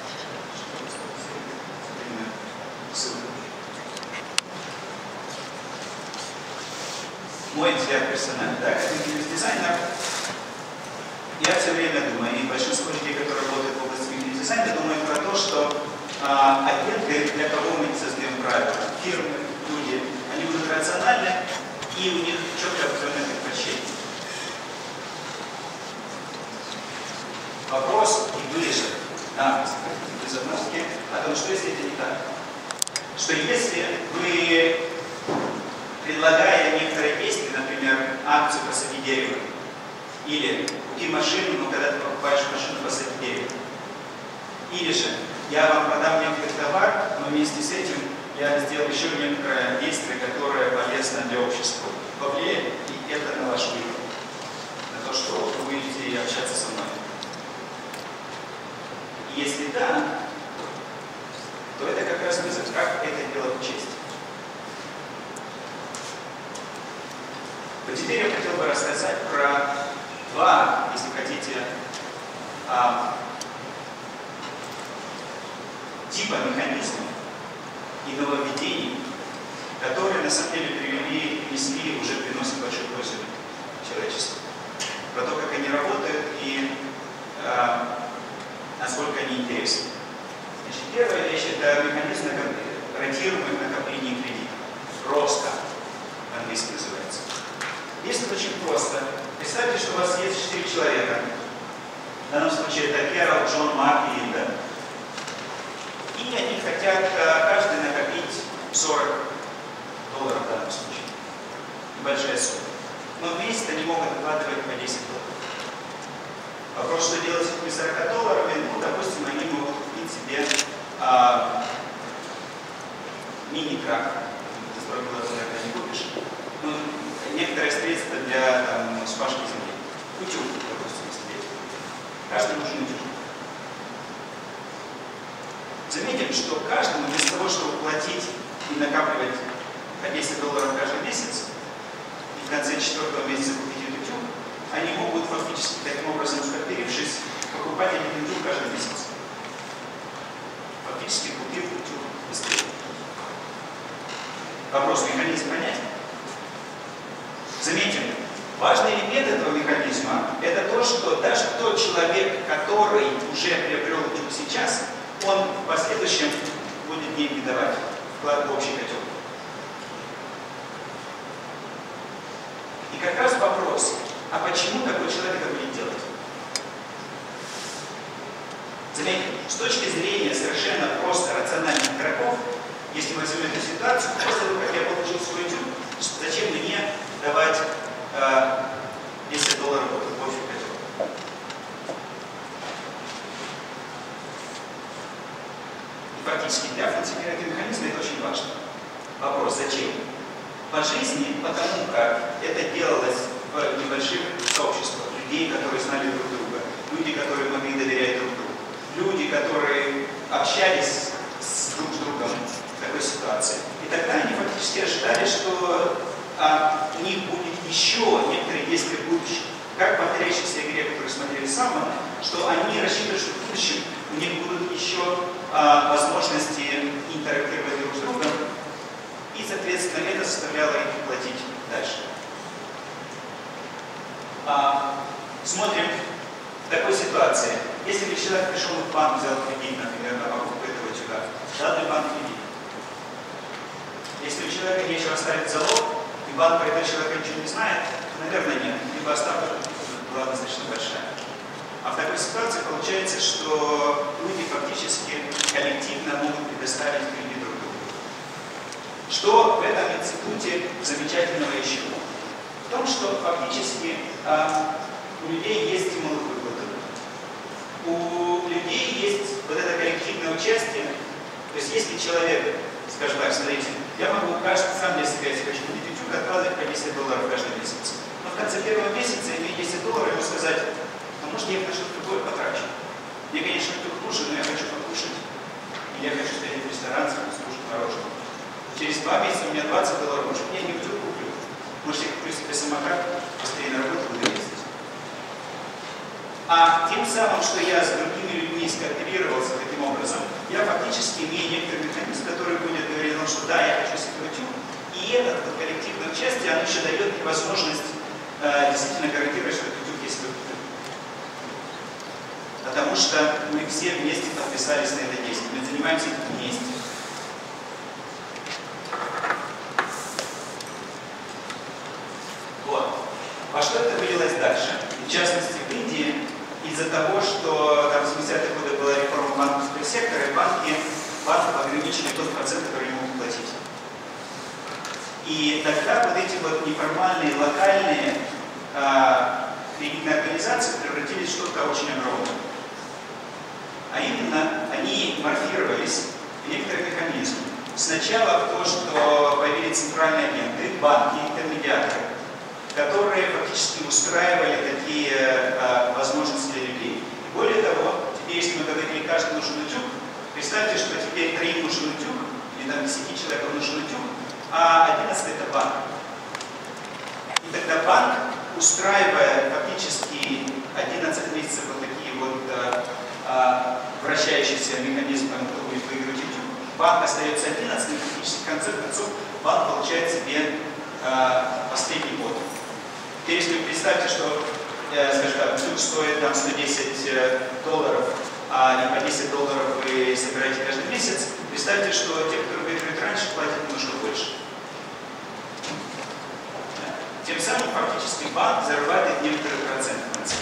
мой взгляд персональный, да, как дизайнер, я все время думаю, и большинство людей, которые работают в области дизайна, думают про то, что а, агенты, для кого мы создаем правила, фирмы, люди, они будут рациональны, и у них четко определенное предпочтение. Вопрос и вылежит на безопасности о том, что если это не так. Что если вы, предлагая некоторые действия, например, акцию «Посади дерево», или «Купи машину, но когда ты покупаешь машину, посади дерево», или же «Я вам продам некоторый товар, но вместе с этим я сделал еще некоторое действие, которое полезно для общества», повлияет и это на ваш выбор, на то, что вы будете общаться со мной. И если да, то это как раз вызов, как это дело учесть. Вот теперь я хотел бы рассказать про два, если хотите, а, типа механизмов и нововведений, которые на самом деле привели, принесли и уже приносят большую пользу человечеству. Про то, как они работают и а, насколько они интересны. Значит, первая вещь – это механизм ротируемых накоплений кредитов. Роста, по-английски называется. Действует очень просто. Представьте, что у вас есть четыре человека. В данном случае это Кэрол, Джон, Марк и Линда. И они хотят каждый накопить сорок долларов в данном случае. Небольшая сумма. Но в месяц они могут откладывать по десять долларов. Вопрос, что делать с этими сорока долларами, ну, допустим, они могут купить себе а, мини-трактор. Ты строго это не купишь. Ну, некоторые средства для там, спашки земли. Утюг, допустим, если есть. Каждый нужен утюг. Заметим, что каждому без того, чтобы платить и накапливать по десять долларов каждый месяц, и в конце четвертого месяца купить этот утюг, они могут фактически таким образом, скооперившись, покупать один утюг каждый месяц. Фактически купив утюг быстрее. Вопрос, механизм понятен? Заметим, важный элемент этого механизма – это то, что даже тот человек, который уже приобрел утюг сейчас, он в последующем будет деньги давать, вклад в общий котел. И как раз вопрос, а почему такой человек это будет делать? Заметьте, с точки зрения совершенно просто рациональных игроков, если мы возьмем эту ситуацию, после того, как я получил свой утюг, зачем мне давать э, десять долларов в общий котел? И фактически для функционирования механизма это очень важно. Вопрос, зачем? По жизни, потому как это делалось в небольших сообществах, людей, которые знали друг друга, люди, которые могли доверять друг другу, люди, которые общались с друг с другом в такой ситуации. И тогда они фактически ожидали, что а, у них будет еще некоторые действия в будущем. Как в повторяющейся игре, которую смотрели Салман, что они рассчитывают, что в будущем у них будут еще а, возможности интерактировать друг с другом, и, соответственно, это заставляло их платить дальше. А, смотрим в такой ситуации. Если бы человек пришел в банк, взял кредит, например, на покупку этого утюга, дал ли банк кредит? Если у человека нечего оставить залог, банк про этого человека ничего не знает? Наверное, нет. Либо ставка была достаточно большая. А в такой ситуации получается, что люди фактически коллективно могут предоставить кредит друг другу. Что в этом институте замечательного еще? В том, что фактически а, у людей есть стимул к выплатам. У людей есть вот это коллективное участие. То есть если человек, скажем так, смотрите, я могу каждый сам для себя, если хочу купить утюг, откладывать по десять долларов каждый месяц. Но в конце первого месяца, имея десять долларов, ему сказать, а может я на что-то другое потрачу. Мне, конечно, утюг нужен, но я хочу покушать. Или я хочу сходить в ресторан, скушать мороженое. Через два месяца у меня двадцать долларов, может я не утюг куплю. Может я куплю себе самокат, быстрее на работу буду ездить. А тем самым, что я с другими людьми скооперировался таким образом, я фактически имею некоторый механизм, который будет говорить о том, что да, я хочу себе утюг, и это вот, коллективное участие, оно еще дает мне возможность э, действительно гарантировать, что этот утюг есть утюг. Потому что мы все вместе подписались на это действие, мы занимаемся этим вместе. Вот. Во что это вылилось дальше? В частности, в Индии, из-за того, что там в семидесятых годах была реформа банковского сектора, и банки, банкам ограничили тот процент, который они могут платить. И тогда вот эти вот неформальные, локальные а, кредитные организации превратились в что-то очень огромное. А именно, они морфировались в некоторый механизм. Сначала в то, что появились центральные агенты, банки, интермедиаторы, которые фактически устраивали такие а, возможности для людей. И более того, теперь, если мы говорили, каждый нужен утюг, представьте, что теперь троим нужен утюг, или там десяти человекам нужен утюг, а одиннадцатый это банк. И тогда банк, устраивая фактически одиннадцать месяцев вот такие вот а, а, вращающиеся механизмы, кто будет выигрывать утюг, банк остается одиннадцатым, фактически в конце концов банк получает себе а, последний год. Теперь, если вы представьте, что, э, скажем так, утюг стоит там сто десять долларов, а не по десять долларов вы собираете каждый месяц, представьте, что те, которые выиграют раньше, платят немножко больше. Тем самым фактически банк зарабатывает некоторый процент в конце.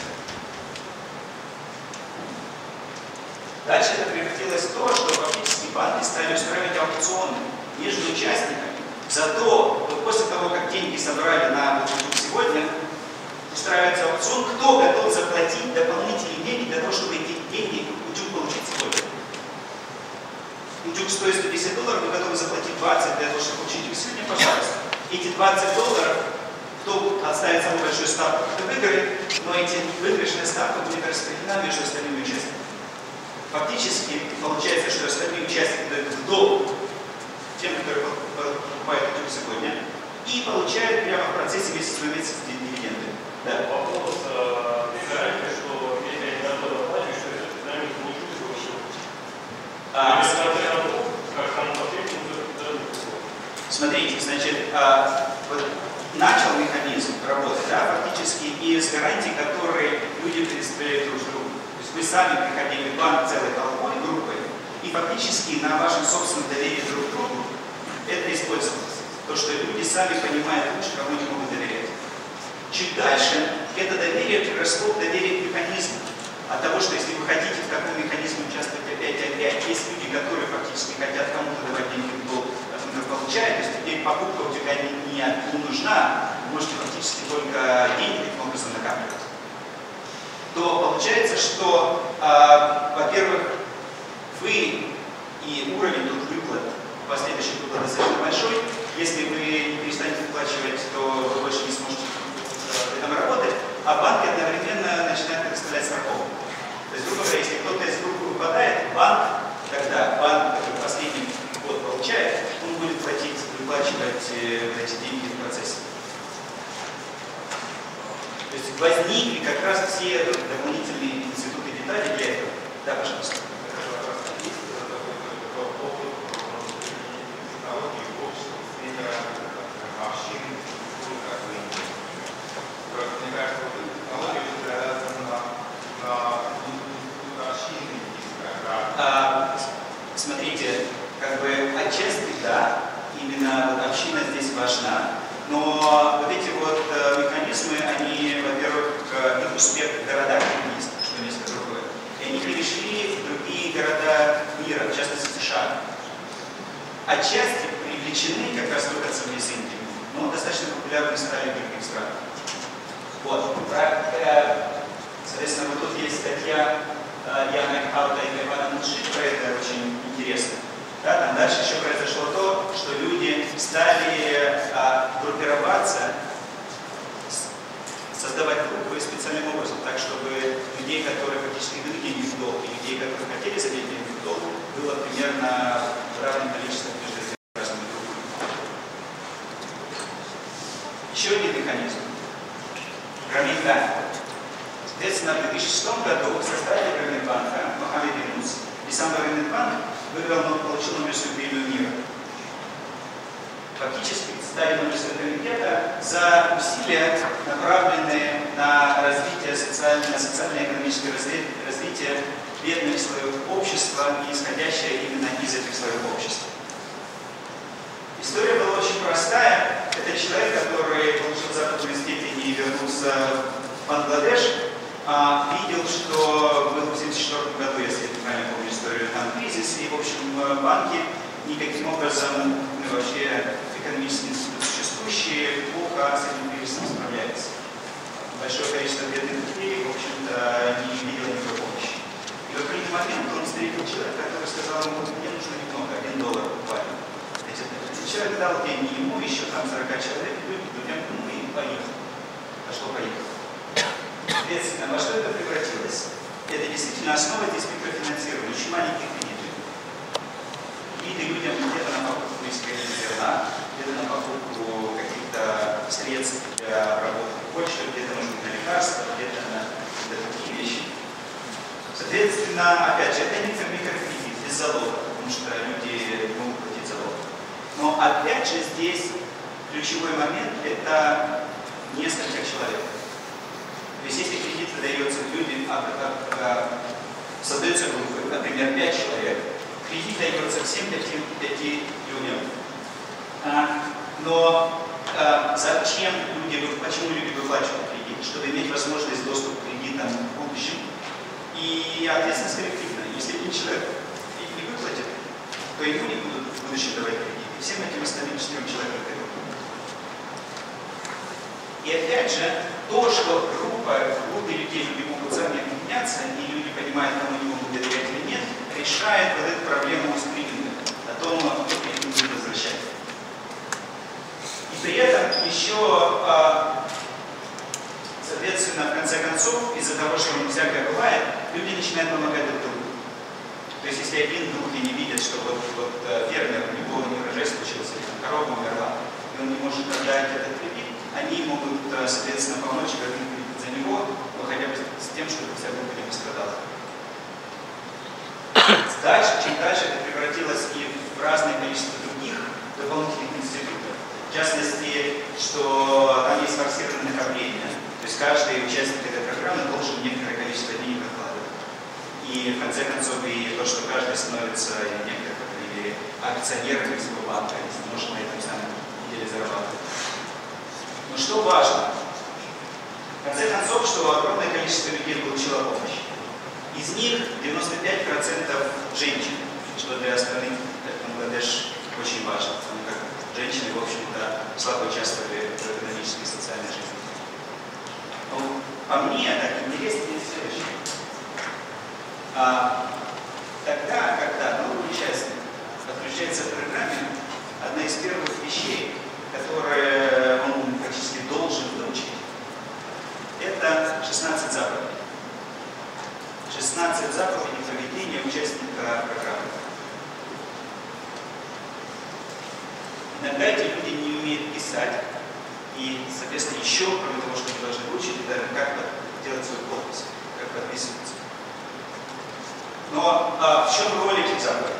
Дальше это превратилось в то, что фактически банки стали устраивать аукционы между участниками. Зато вот после того, как деньги собрали на утюг сегодня, устраивается аукцион, кто готов заплатить дополнительные деньги для того, чтобы эти деньги утюг получить сегодня. Утюг стоит сто десять долларов, вы готовы заплатить двадцать для того, чтобы получить его сегодня, пожалуйста. Эти двадцать долларов, кто оставит самую большую ставку, кто выиграет, но эти выигрышная ставка будет распределена между остальными участниками. Фактически получается, что остальные участники дают в долг тем, которые покупают утюг сегодня, и получают прямо в процессе месяц на месяц дивиденды. Да. Вопрос, ты гарантия, что если они на то доплатят, что это динамика не будет выше? А, смотрите, значит, а, вот начал механизм работать, да, фактически из гарантий, которые люди предоставляют друг другу. То есть вы сами приходили в банк целой толпой, группой, и фактически на вашем собственном доверии друг к другу это использовалось. То, что люди сами понимают лучше, кому они могут доверять. Чуть дальше это доверие переросло в доверие к механизму. От того, что если вы хотите в таком механизме участвовать опять и опять, есть люди, которые фактически хотят кому-то давать деньги в долг, например, получают, то есть теперь покупка утюга не, не, не нужна, вы можете фактически только деньги таким образом накапливать. То получается, что, э, во-первых, вы и уровень тут выплат, последующий выплат достаточно большой. Если вы не перестанете выплачивать, то вы больше не сможете в этом работать, а банки одновременно начинают предоставлять страховку. То есть, грубо говоря, если кто-то из группы выпадает, банк, тогда банк, который последний год получает, он будет платить, выплачивать эти деньги в процессе. То есть возникли как раз все дополнительные институты деталей для этого. Да, пожалуйста. А, смотрите, как бы отчасти да, именно вот община здесь важна, Но вот эти вот механизмы, они, во-первых, их успех в городах есть, что несколько другое. И они перешли в другие города мира, в частности США. Отчасти привлечены как раз в этот совместный, но достаточно популярны стали в других странах. Вот. Соответственно, вот тут есть статья Яна Хаута и Ивана Мунши, про это очень интересно. Да, там дальше еще произошло то, что люди стали а, группироваться, создавать группы специальным образом, так чтобы людей, которые фактически вели деньги в долг, и людей, которые хотели занять деньги в долг, было примерно в равном количестве между разными группами. Еще один механизм. Граминбанк. Соответственно, в две тысячи шестом году создатели Граминбанка Мохаммед Юнус и сам Граминбанк выиграл, но получил Нобелевскую премию мира. Фактически председатель Нобелевского комитета за усилия, направленные на развитие социальное, социально-экономическое развитие бедных слоев общества и исходящее именно из этих слоев общества. История была очень простая. Это человек, который получил западную степень и вернулся в Бангладеш, а, видел, что был в семьдесят четвёртом году, если я правильно помню историю, там кризис, и в общем банки никаким образом, ну, вообще экономические институты существующие, плохо с этим кризисом справляются. Большое количество бедных людей, в общем-то, не видело никакой помощи. И в определенный момент он встретил человека, который сказал ему: мне нужно немного, один доллар буквально. Человек дал деньги ему, еще там сорока человек, людям, ну и поехал. Пошло, поехало. Соответственно, во что это превратилось? Это действительно основа здесь микрофинансирования, очень маленьких кредитов. Кредиты людям где-то на покупку зерна, где-то на покупку каких-то средств для работы почты, где-то, может быть, на лекарства, где-то на такие вещи. Соответственно, опять же, это не микрокредит без залога, потому что люди могут платить залог. Но опять же здесь ключевой момент – это несколько человек. То есть если кредит выдается людям, а, а, а, создается группа, например, пять человек, кредит дается всем пяти, пяти людям. А, но а, зачем люди, почему люди выплачивают кредит? Чтобы иметь возможность доступа к кредитам в будущем. И ответственность коллективная. Если один человек не выплатит, то ему не будут в будущем давать кредит. И всем этим остальным четырем человекам это выплатят. И опять же, то, что группа, группы людей люди могут сами объединяться, и люди понимают, кому они могут доверять или нет, решает вот эту проблему скрининга, о том, кто кредит будет возвращать. И при этом еще, соответственно, в конце концов, из-за того, что всякое бывает, люди начинают помогать друг другу. То есть, если один друг и не видит, что вот, вот фермер, у него неурожай случился, или там корова умерла, и он не может отдать этот кредит, они могут, соответственно, помочь вернуть кредит за него, но хотя бы с тем, чтобы вся группа не пострадала. Дальше, чем дальше это превратилось и в разное количество других дополнительных институтов. В частности, что там есть форсированное накопление. То есть каждый участник этой программы должен некоторое количество денег откладывать. И в конце концов, и то, что каждый становится некоторым или акционером своего банка, если может на этом самом деле зарабатывать. Но что важно? В конце концов, что огромное количество людей получило помощь. Из них девяносто пять процентов женщин, что для остальных Бангладеш очень важно, потому как женщины, в общем-то, слабо участвовали в экономической и социальной жизни. Но по мне так интереснее следующее. А, тогда, когда новый участник подключается к программе, одна из первых вещей, которые он практически должен научить, это шестнадцать заповедей. шестнадцать заповедей поведения участника программы. Иногда эти люди не умеют писать, и, соответственно, еще, кроме того, что они должны выучить, это как делать свой подпись, как подписываться. Но а, в чем роль этих заповедей?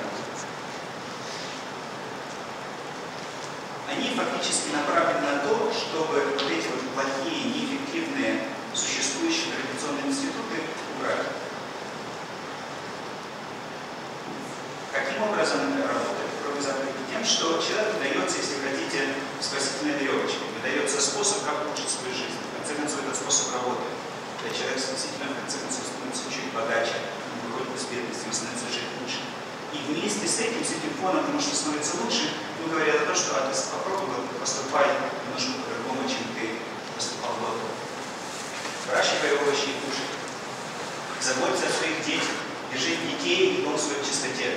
Они фактически направлены на то, чтобы вот эти вот плохие, неэффективные, существующие традиционные институты убрать. Каким образом это работает? Кроме заповедей, тем, тем, что человеку дается, если хотите, спасительная веревочка, дается способ, как улучшить свою жизнь. В конце концов, этот способ работает. Когда человек действительно, в конце концов, становится чуть богаче, он выходит из бедности, он становится жить лучше. И вместе с этим, с этим фоном, потому что становится лучше, мы говорим о том, что а, ты попробуй поступай немножко по-другому, чем ты поступал до этого. Выращивай овощи и кушай. Заботься о своих детях. Держи детей и дом свой в чистоте.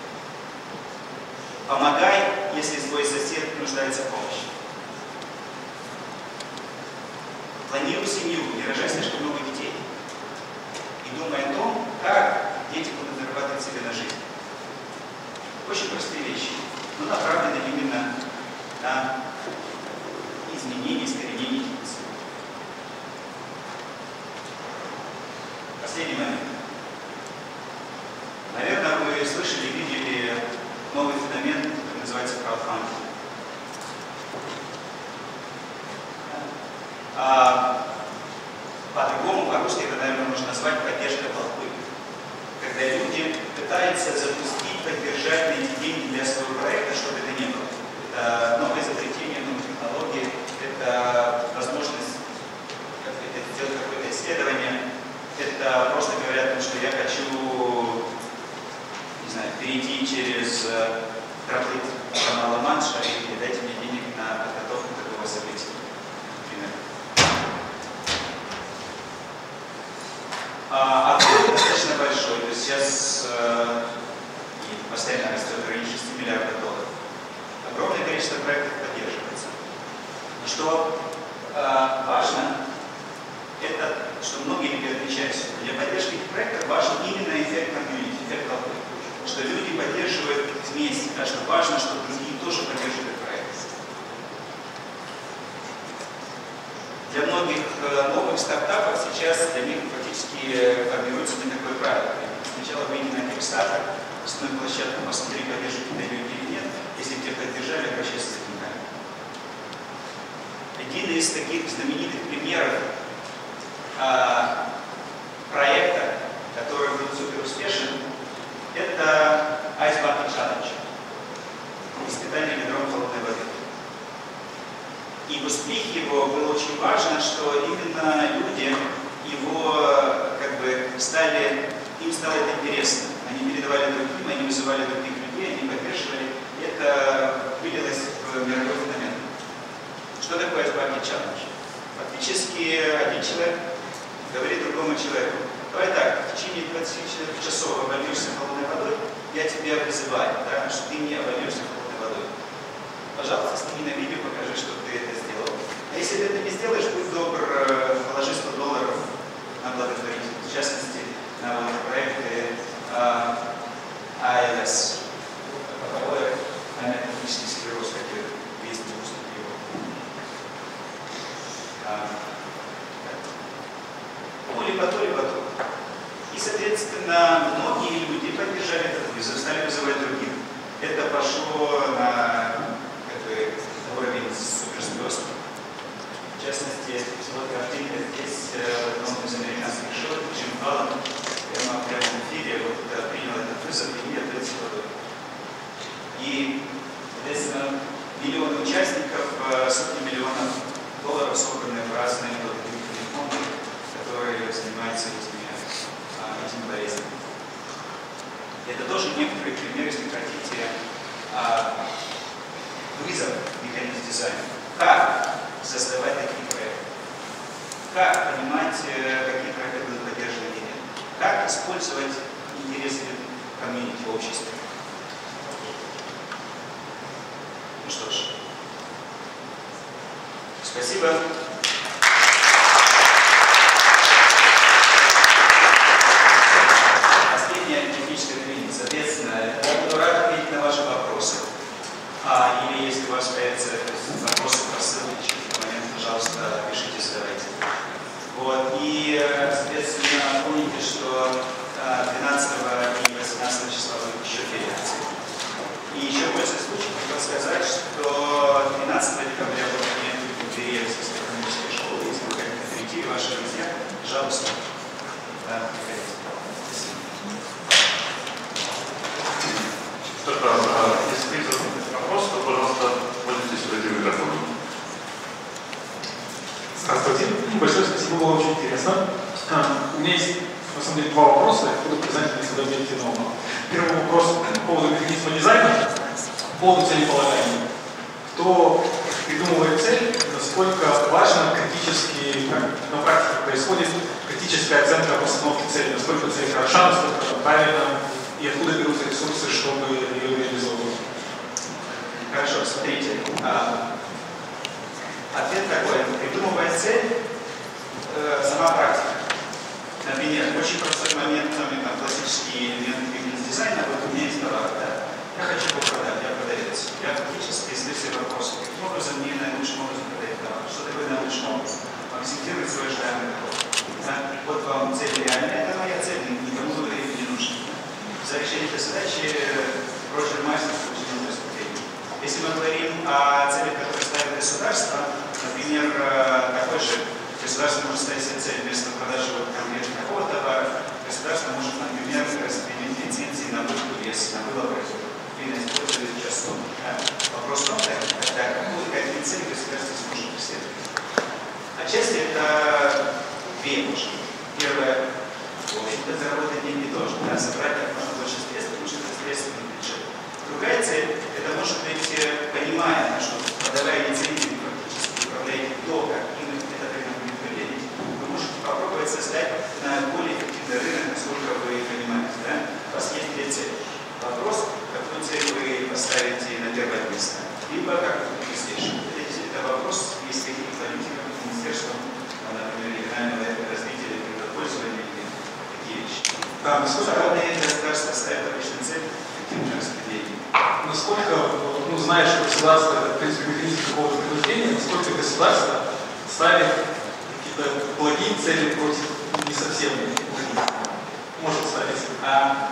Помогай, если твой сосед нуждается в помощи. Планируй семью, не рожай слишком много детей. И думай о том, как дети будут зарабатывать себе на жизнь. Очень простые вещи, но направлены именно на изменение, искоренение дефицита. Последний момент. Наверное, вы слышали, видели новый феномен, который называется краудфандинг. А, по-другому, по-русски это, наверное, можно назвать поддержка толпы. Когда люди пытаются запустить, поддержать, найти деньги для своего проекта, чтобы это не было. Это новое изобретение, новые технологии, это возможность как это, сделать какое-то исследование. Это просто говорят о том, что я хочу, не знаю, перейти через проплыть канал Ла-Манша и дайте мне денег на подготовку такого события, например. А ответ достаточно большой. То есть сейчас э, и постоянно растет в районе шести миллиардов долларов. Огромное количество проектов поддерживается. Но что э, важно, это, что многие люди отличаются. Для поддержки этих проектов важен именно эффект комьюнити, эффект толпы. Что люди поддерживают вместе, да, что важно, чтобы другие тоже поддерживали проект. Для многих новых стартапов сейчас для них фактически формируется не такое правило. Сначала выйди на Kickstarter, основную площадку, посмотри, поддерживают тебя люди или нет. Если тебя поддержали, обращайся за деньгами. Один из таких знаменитых примеров а, проекта, который был супер успешен, это Ice Bucket Challenge. Испытание ведром холодной воды. И в успехе его было очень важно, что именно люди его как бы стали, им стало это интересно. Они передавали другим, они вызывали других людей, они поддерживали. Это вылилось в мировой феномен. Что такое Ice Bucket Challenge? Фактически один человек говорит другому человеку: давай так, в течение двадцати часов обольешься холодной водой, я тебя призываю, да, что ты не обольешься холодной водой. Пожалуйста, сними на видео, покажи, что ты это сделал. А если ты это не сделаешь, будь добр, положи сто долларов на благотворительность, в частности, на проекты эй эл эс, амиотрофический склероз, как есть русский перевод. Ну, либо то, либо то. И, соответственно, многие люди поддержали этот вызов, стали вызывать других. Это пошло на как бы, уровень суперзвезд. В частности, вот картинка здесь в одном из американских шоу Джим Фаллон прямо в прямом эфире вот, принял этот вызов и не отдается водой. И, соответственно, миллионы участников, сотни миллионов долларов собраны в разные благотворительные фонды, которые занимаются этими, этими болезнями. Это тоже некоторые примеры, если хотите, вызов механизм дизайна. Как создавать такие проекты? Как понимать, какие проекты будут поддержаны или нет? Как использовать интересы комьюнити, общества? Ну что ж, спасибо. Последняя техническая тренинг. Соответственно, я буду рад ответить на ваши вопросы. А, или если у вас появятся вопросы по ссылке, в какой момент, пожалуйста, пишите, задавайте. Вот. И, соответственно, помните, что двенадцатого и восемнадцатого числа будет еще две лекции. И еще пользуясь случаем, хотел сказать, что двенадцатого декабря будет принят в двери Российской экономической школы. Если вы хотите прийти, и ваши друзья, пожалуйста, да, приходите. Спасибо. Что-то, если есть вопросы, было очень интересно. У меня есть, на самом деле, два вопроса, я буду признательен, если вы ответите на оба. Первый вопрос по поводу механизма дизайна, по поводу целеполагания. Кто придумывает цель, насколько важно критически, как на практике происходит, критическая оценка постановки цели, насколько цель хороша, насколько она правильна, и откуда берутся ресурсы, чтобы ее реализовывать. Хорошо, смотрите. А, ответ такой. Придумывая цель, э, сама практика. Например, очень простой момент, там, классический элемент бизнес-дизайна, вот у меня есть товар, да? Я хочу его продать, я продавец. Я фактически задаю себе вопрос, каким образом мне наилучшим образом продать товар? Что такое наилучшим образом? Акцентировать свой ожидаемый доход. Да? Вот вам цель реальная, это моя цель, никому говорить не нужно. За решение этой задачи Роджер Мастер получил выступление. Если мы говорим о целях, которые ставит государство, например, такой же государство может ставить себе цель вместо продажи конкретно такого товара, государство может, например, распределить лицензии на вывод леса, на вылов или на использование частот. Да? Вопрос в том, тогда какую какие цели государство сможет преследовать. Отчасти это две может быть. Первое, в общем-то, заработать деньги тоже, да? Собрать как можно больше средств, потому что это средства на бюджет. Другая цель, это может быть, понимая, что продавая лицензии, фактически управляете то, как им этот рынок будет выглядеть, вы можете попробовать создать на более эффективный рынок, насколько вы понимаете. Да? У вас есть две цели. Вопрос, какую цель вы поставите на первое место, либо как вы будете решить. Это действительно вопрос, если каких политиков, министерством, например, регионального развития, пользования или такие вещи. Да, насколько... Народные государства ставят обычно цель эффективного распределения. Насколько, ну, знаешь, что государство, это, в принципе, механизм какого-то принуждения, насколько государство ставит какие-то благие цели против не совсем благих? Может ставить. А,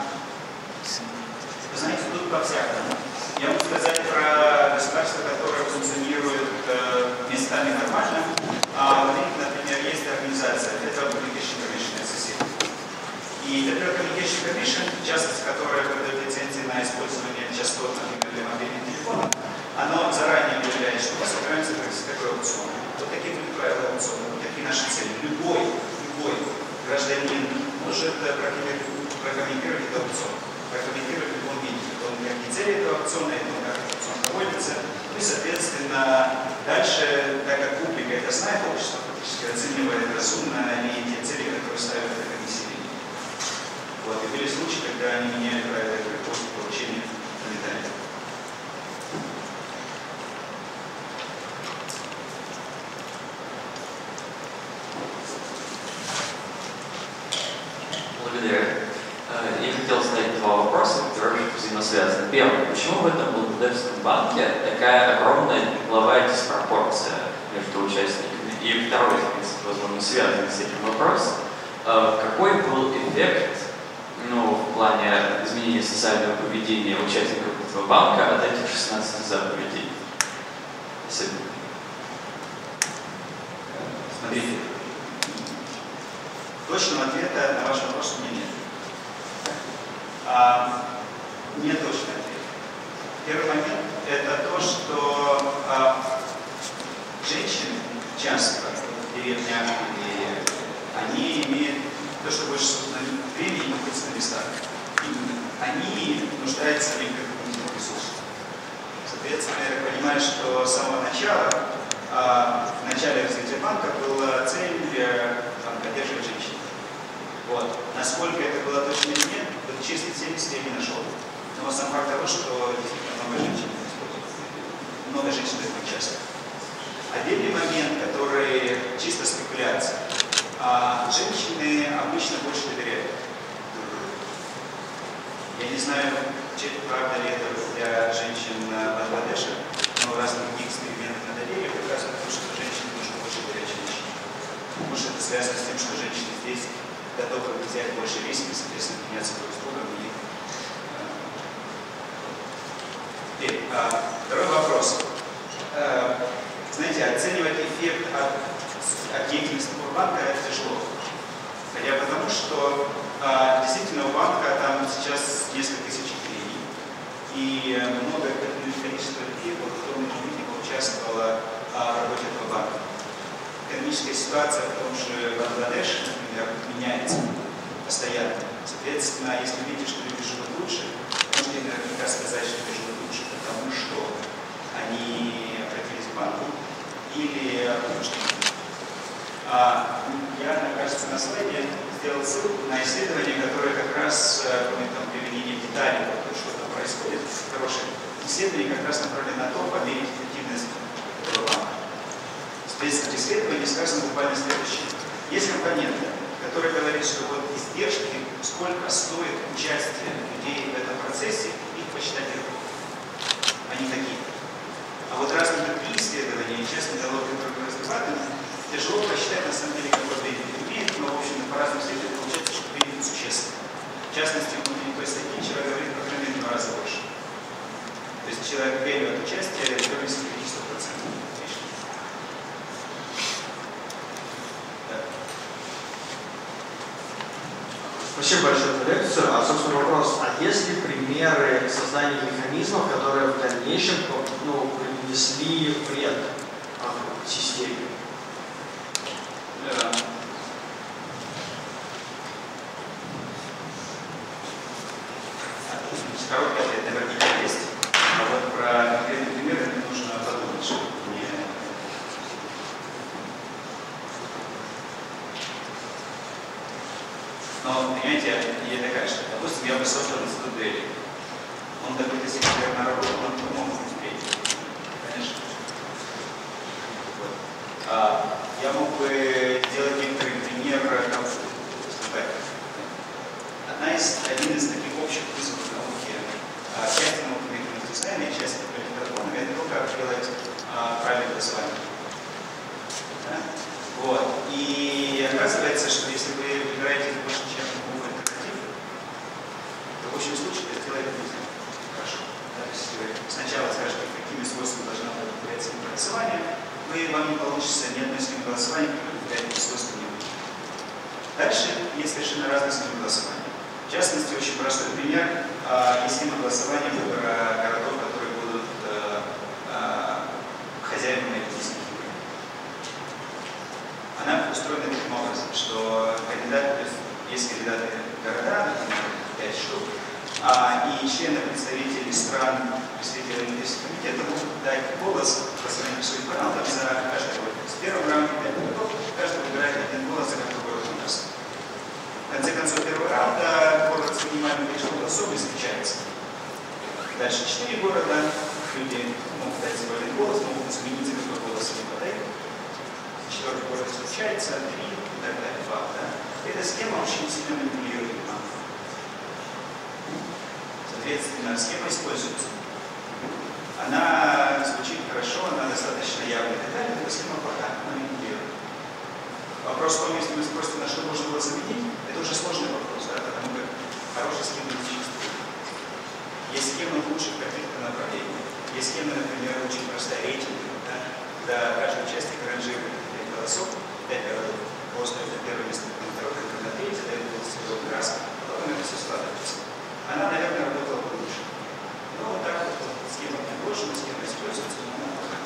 вы знаете, тут по-всякому. Я могу сказать про государство, которое функционирует э, местами нормально. А в них, например, есть организация Federal Communication Commission, эф си си. И Federal Communication Commission, в частности, которая выдает лицензии на использование частот, например, для мобильных телефонов, оно заранее объявляет, что мы собираемся провести такой аукцион. Вот такие были правила аукциона, вот такие наши цели. Любой, любой гражданин может прокомментировать этот аукцион, прокомментировать в любом виде. Он как не цели этого аукциона, и как аукцион проводится. Ну и, соответственно, дальше, так как публика это знает, общество фактически оценивает, разумно ли те цели, которые ставят эта комиссия. Вот. И были случаи, когда они меняли правила игры после получения комментариев. Благодарю. Я хотел задать два вопроса, которые очень взаимосвязаны. Первый. Почему в этом Бангладешском банке такая огромная угловая диспропорция между участниками? И второй, в принципе, возможно, связанный с этим вопрос. Какой был эффект, ну, в плане изменения социального поведения участников этого банка от этих шестнадцати заповедей? Спасибо. Смотрите. Точного ответа на ваш вопрос у меня нет. А, не точный ответ. Первый момент – это то, что а, женщины часто в деревнях, и они имеют то, что больше времени находится на местах. Они нуждаются в некоторых дополнительных ресурсах. Соответственно, я понимаю, что с самого начала, а, в начале развития банка была цель там, поддерживать женщин. Вот. Насколько это было точно или нет, вот чисто семьдесят я не нашел. Но сам факт того, что действительно много женщин используют. Много женщин в этом участвует. Отдельный момент, который чисто спекуляция. А женщины обычно больше доверяют. Я не знаю, правда ли это для женщин Бангладеша, но раз других экспериментов на доверие показывают, что женщины нужно больше доверять женщинам. Может, это связано с тем, что женщины здесь готовы взять больше риски, соответственно, меняться друг с другом. И, Теперь, а, второй вопрос. А, знаете, оценивать эффект от, от деятельности банка это тяжело. Хотя потому, что а, действительно у банка там сейчас несколько тысяч клиентов. И много количество людей, в том виде, участвовало а, в работе этого банка. экономическая ситуация в том же Бангладеше, например, меняется постоянно. Соответственно, если вы видите, что люди живут лучше, можете наверняка сказать, что люди живут лучше, потому что они обратились к банку или потому что а, я, мне кажется, на слайде сделал ссылку на исследование, которое как раз, кроме там применения деталей, что там происходит, хорошее исследование как раз направлено на то, померить эффективность этого банка. Соответственно, в исследовании сказано буквально следующее. Есть компоненты, которые говорят, что вот издержки, сколько стоит участие людей в этом процессе, их посчитать легко. Они такие. А вот разные другие исследования, честный диалог, который мы разрабатываем, тяжело посчитать на самом деле, какой benefit имеет, но в общем по разным исследованиям получается, что benefit существенно. В частности, внутри той статьи человек говорит, по крайней мере, в два раза больше. То есть человек value от участия вероятность сто процентов. Спасибо большое за лекцию. А, собственно, вопрос, а есть ли примеры создания механизмов, которые в дальнейшем ну, принесли вред системе? Да. Короткий ответ наверняка есть. А вот про конкретные примеры мне нужно подумать, чтобы не... Но, понимаете, я такая, что, допустим, я бы создал институт Дели. Он какой-то секретарь на работу, он помог успеть. Конечно. Вот. А, я мог бы сделать некоторый пример, там, так. Одна из, один из таких общих вызовов науки, а, часть науки дизайна и часть науки это то, как делать а, правильное образование. Да? Вот. И оказывается, что если вы выбираете больше, чем новый альтернатив, то в общем случае это сделает нельзя. Хорошо. Да? То есть вы сначала скажете, какими свойствами должна быть вариация голосования, вы, вам не получится ни одной схемы голосования, которая является свойством не будет. Дальше есть совершенно разные схемы голосования. В частности, очень простой пример. Есть схема голосования выбора городов, которые будут хозяевами политических выборов. Она устроена таким образом, что кандидаты, то есть есть кандидаты города, например, пять штук, а, и члены представителей стран, представители Олимпийского комитета могут дать голос по своим своим раундам за каждый город. В первом раунде пять городов, каждый выбирает один голос за каждый город у нас. В конце концов первого раунда город с минимальным количеством голосов исключается. Дальше четыре города, люди могут дать свой один голос, могут изменить, за какой голос они подают. Четвертый город случается, три и так далее, два. Да? Эта схема очень сильно манипулирует банком. Соответственно, схема используется. Она звучит хорошо, она достаточно явная и так далее, но схема плохая, она манипулирует. Вопрос в том, если вы спросите, на что можно было заменить, это уже сложный вопрос, да? Потому как хорошая схема не существует. Есть схемы лучших каких-то направлений. Есть схемы, например, очень простая рейтинг, да? Когда каждый участник ранжирует голосов, пять городов, просто это первое место, на второе, на третье, дает голос в раз, а потом это все складывается. Она, наверное, работала бы лучше. Но вот так вот схема предложена, схема используется, но она плохая.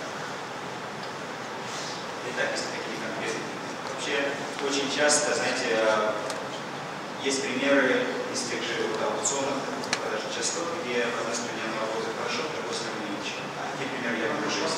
Итак, есть такие конкретные. Вообще, очень часто, знаете, есть примеры из тех же вот, аукционов, продажи частот, где в одной стране она работает хорошо, в другой стране не очень. А те примеры я вам уже есть.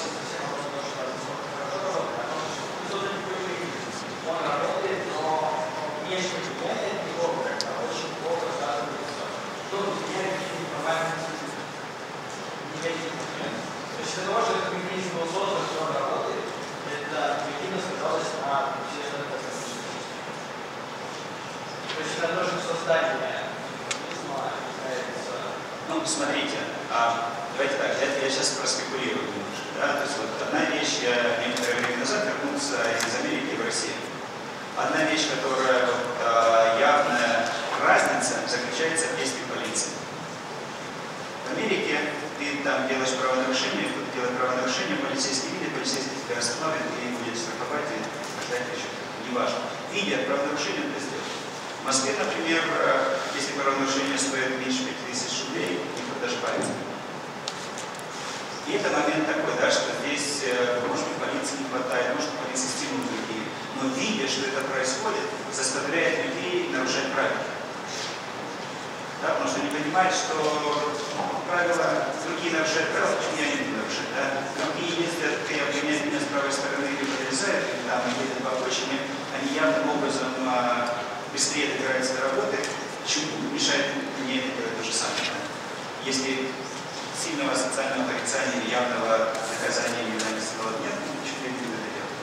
Он работает, но внешне влияет его как-то очень плохо сказывается. Что влияет неформальный негативный момент. То есть из-за того, что этот механизм был создан, что он работает, это негативно сказалось на общественном достаточности. То есть это тоже создание механизма является... Ну, смотрите, а, давайте так, я, я сейчас проспекулирую немножко. Да? То есть вот одна вещь, я некоторое время назад вернулся из Америки в Россию. Одна вещь, которая вот, э, явная разница, заключается в действии полиции. В Америке ты там делаешь правонарушение, кто-то делает правонарушение, полицейский видит, полицейский тебя остановит и будет страховать и ждать еще. Неважно. Видят правонарушение, это сделать. В Москве, например, если правонарушение стоит меньше пяти тысяч рублей, никто даже палец. И это момент такой, да, что здесь, может быть, полиции не хватает, может быть, полиции стимулирует людей, но видя, что это происходит, заставляет людей нарушать правила. Да, потому что они понимают, что правила, другие нарушают правила, почему я не буду нарушать, да? Другие ездят и обгоняют меня с правой стороны или подрезают, или там едут по обочине, они явным образом а, быстрее добираются до работы, чему мешает мне это делать то же самое. Да? Если сильного социального порицания или явного наказания не нанесено нет, ничего не будет это делать.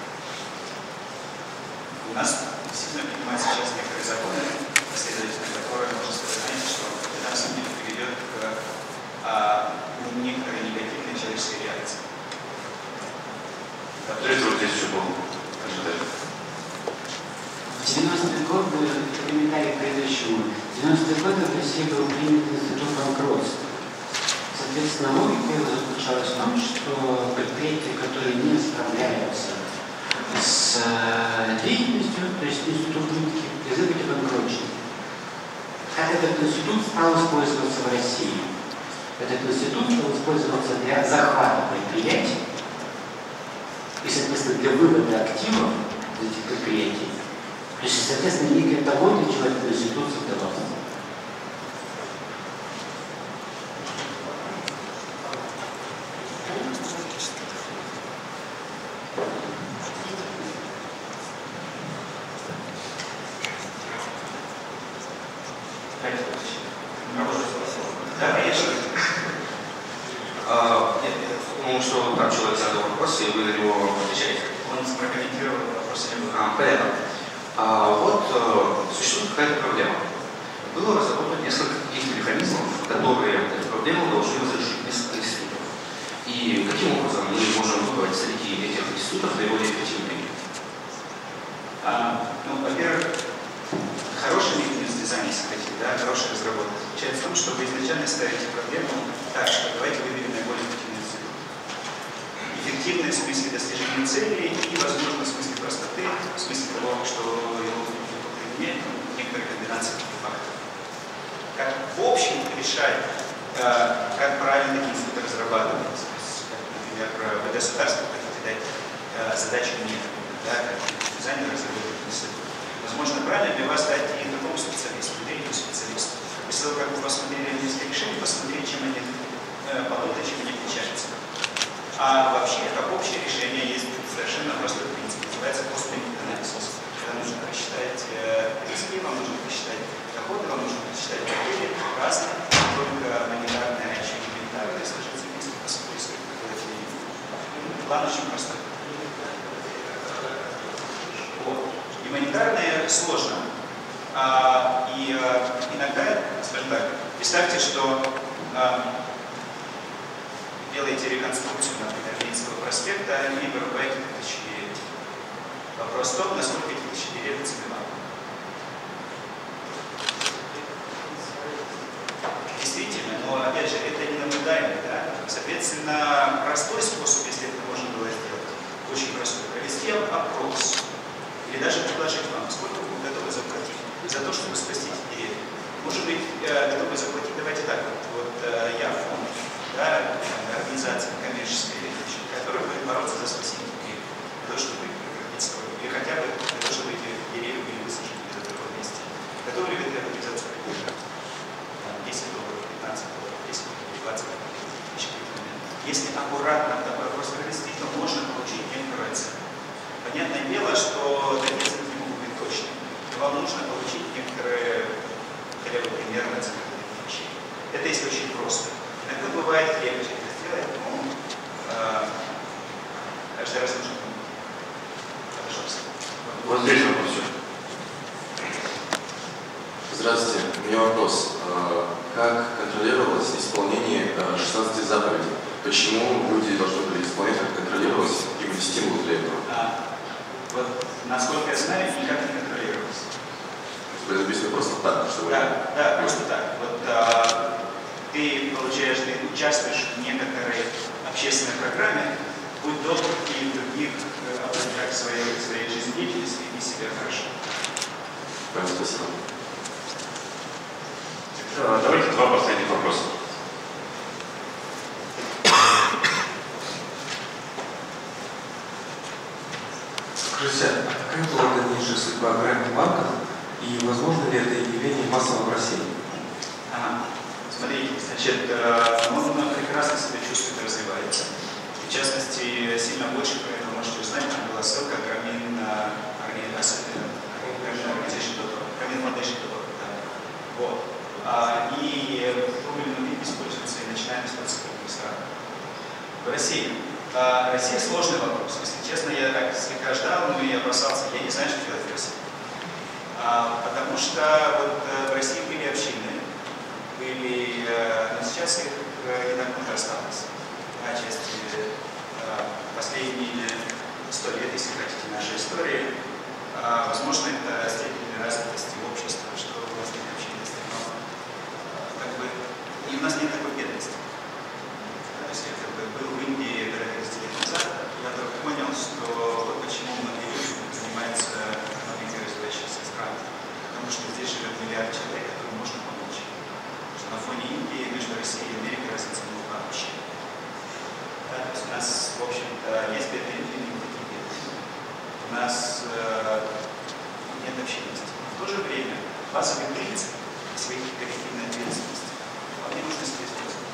У нас сильно принимаются сейчас некоторые законы, последовательно которые можно сказать, знаете, что это на самом деле приведет к а, некоторой негативной человеческой реакции. Смотрите, вот здесь еще был ожидать. В девяностые годы, это комментарий к предыдущему, в девяностые годы в России был принят институт банкротства. Соответственно, логика заключалась в том, что предприятия, которые не справляются с деятельностью, то есть институт рынки, должны быть обанкрочены. Как этот институт стал использоваться в России? Этот институт стал использоваться для захвата предприятий и, соответственно, для вывода активов из этих предприятий. То есть, соответственно, некая того, для чего этот институт создавался. Да, конечно. А, нет, ну что там человек задал вопрос, и вы на него отвечаете. Он прокомментировал вопрос. А, понятно. А, вот э, существует какая-то проблема. Было разработано несколько каких-то механизмов, которые эту проблему должны разрешить несколько институтов. И каким образом мы можем выбрать среди этих институтов наиболее эффективные? А, ну, во-первых, хороший механизм дизайна, если хотите, да, хорошая разработка заключается в том, чтобы изначально ставить проблему так, что давайте выберем наиболее эффективный институт. Эффективный в смысле достижения целей и, возможно, в смысле простоты, в смысле того, что его применять, ну, некоторые комбинации факторов. Как в общем решать, э, как правильно такие институты разрабатывать, как, например, в государстве хотите дать э, задачу мне, да, как дизайнер разработать институт. Возможно, правильно для вас дать и другому специалисту, и третьему специалисту. После того, как вы посмотрели несколько решений, посмотреть, чем они э, подобны, чем они отличаются. А вообще, как общее решение, есть совершенно простой принцип, называется cost-benefit analysis. Когда нужно посчитать э, риски, вам нужно посчитать доходы, вам нужно посчитать потери, разные, только монетарная, чем инвентарная, сложится вместе, посмотреть, сколько это денег. План очень простой. Вот. И монетарное сложно. А, и а, иногда, скажем так, представьте, что а, делаете реконструкцию, например, Ленинского проспекта и вырубаете тысячи деревьев. Вопрос в том, насколько эти тысячи деревьев ценны. Действительно, но опять же, это не наблюдаемо, да? Соответственно, простой способ, если это можно было сделать, очень простой, провести опрос. Или даже предложить вам, сколько вы готовы заплатить за то, чтобы спасти эти деревья. Может быть, готовы заплатить, давайте так, вот, вот я фонд, да, организация коммерческая, которая будет бороться за спасение деревьев, для того, чтобы их прекратить строй, или хотя бы для того, чтобы эти деревья были высажены в другом месте. Готовы ли вы для этого взяться десять долларов, пятнадцать долларов, десять, двадцать тысяч гривен? Если аккуратно такой вопрос провести, то можно получить некоторую оценку. Понятное дело, что такие оценки не могут быть точными. Вам нужно получить некоторые, хотя бы примерно оценки этих вещей. Это если очень просто. Иногда бывает легче это сделать, но э, каждый раз нужно думать. Пожалуйста. Вот здесь вопрос. Здравствуйте, у меня вопрос. Как контролировалось исполнение шестнадцати заповедей? Почему люди должны были исполнять, как контролировалось, именно стимул для этого? А, вот, насколько я знаю, никак не контролировалось. Вы написано просто так, что вы... Да, да, просто так. Вот, а, ты получаешь, ты участвуешь в некоторой общественной программе, будь добр и других областях своей, своей жизнедеятельности и себя хорошо. Вам спасибо. Давайте два последних вопроса. Друзья, а какая была дальнейшая судьба Гранд-банка и возможно ли это явление массово в России? Ага. Смотрите, значит, он прекрасно себя чувствует и развивается. В частности, сильно больше про это можете узнать, там была ссылка Грамин Организation точка орг. Вот. И рублевый вид используется и начинаем использовать крупные страны. В России. Россия сложный вопрос. Если честно, я так слегка ждал, но и опасался, я не знаю, что делать в России. Потому что вот в России были общины, были, но сейчас их не так много осталось. Отчасти последние сто лет, если хотите, нашей истории, возможно, это степень развитости общества, что у нас нет общинности, но как бы и у нас нет такой бедности. То есть я как бы был в Индии тридцать лет назад, я вдруг понял, что вот почему многие люди занимаются экономикой развивающихся стран. Потому что здесь живет миллиард человек, которым можно помочь. Что на фоне Индии между Россией и Америкой разница была вообще. Да, то есть у нас, в общем-то, есть бедные люди, не такие бедные. У нас э, нет общественности. В то же время базовый принцип своей коллективной ответственности вполне нужно себе использовать.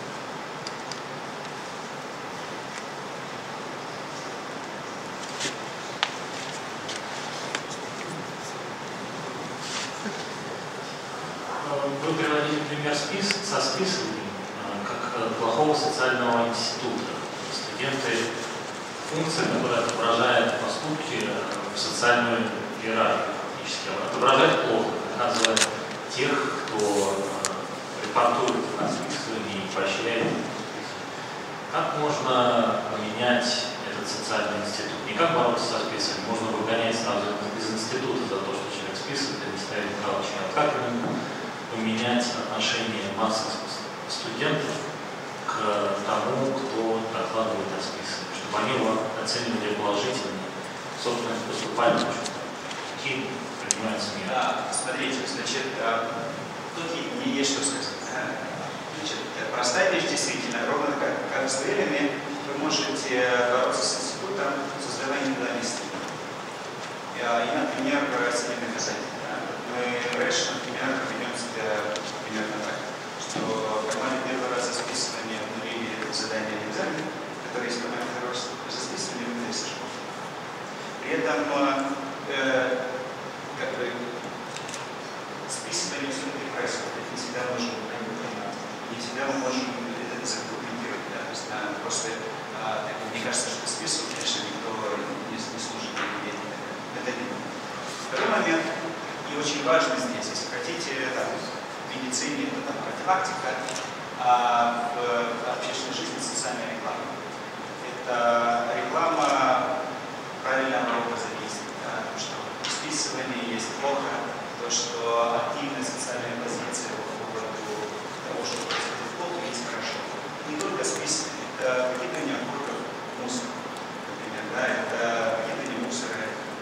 Вы приводили пример спис, со списыванием как плохого социального института. Студенты — функция, которая отображает поступки в социальную иерархию, фактически. Отображает плохо, наказывает тех, кто репортует на списывании и поощряет. Как можно поменять этот социальный институт? Не как бороться со списыванием, можно выгонять сразу из института за то, что человек списывает, и не ставит галочки. А как именно поменять отношение массы студентов к тому, кто докладывает о списывании, чтобы они его оценивали положительно, собственно, поступали в общем-то. Какие принимаются меры? Да, смотрите, значит, тут не есть что сказать. Значит, простая вещь действительно, ровно как, как с дуэлями, вы можете бороться с институтом, создавая индивидуальный стиль. И, например, себе наказать. Мы в РЭШ, например, ведем себя примерно так, что формально первый раз за списывание обнулили задание на экзамен, которое есть формально хорошее, за списывание выдали со школы. При этом э, как бы списывание все-таки происходит, не всегда можем не всегда мы можем это задокументировать, да, то есть на, просто а, так, мне кажется, что списывать, конечно, никто не, не служит, не верит. Это не. Второй момент. И очень важно здесь, если хотите, там, в медицине, это там профилактика, а в общественной жизни социальная реклама. Это реклама правильного образа действия, да, то, что списывание есть плохо, то, что активная социальная позиция по поводу того, что происходит плохо, есть хорошо. Не только списывание, это выкидывание окурков мусора, например, да, это выкидывание мусора.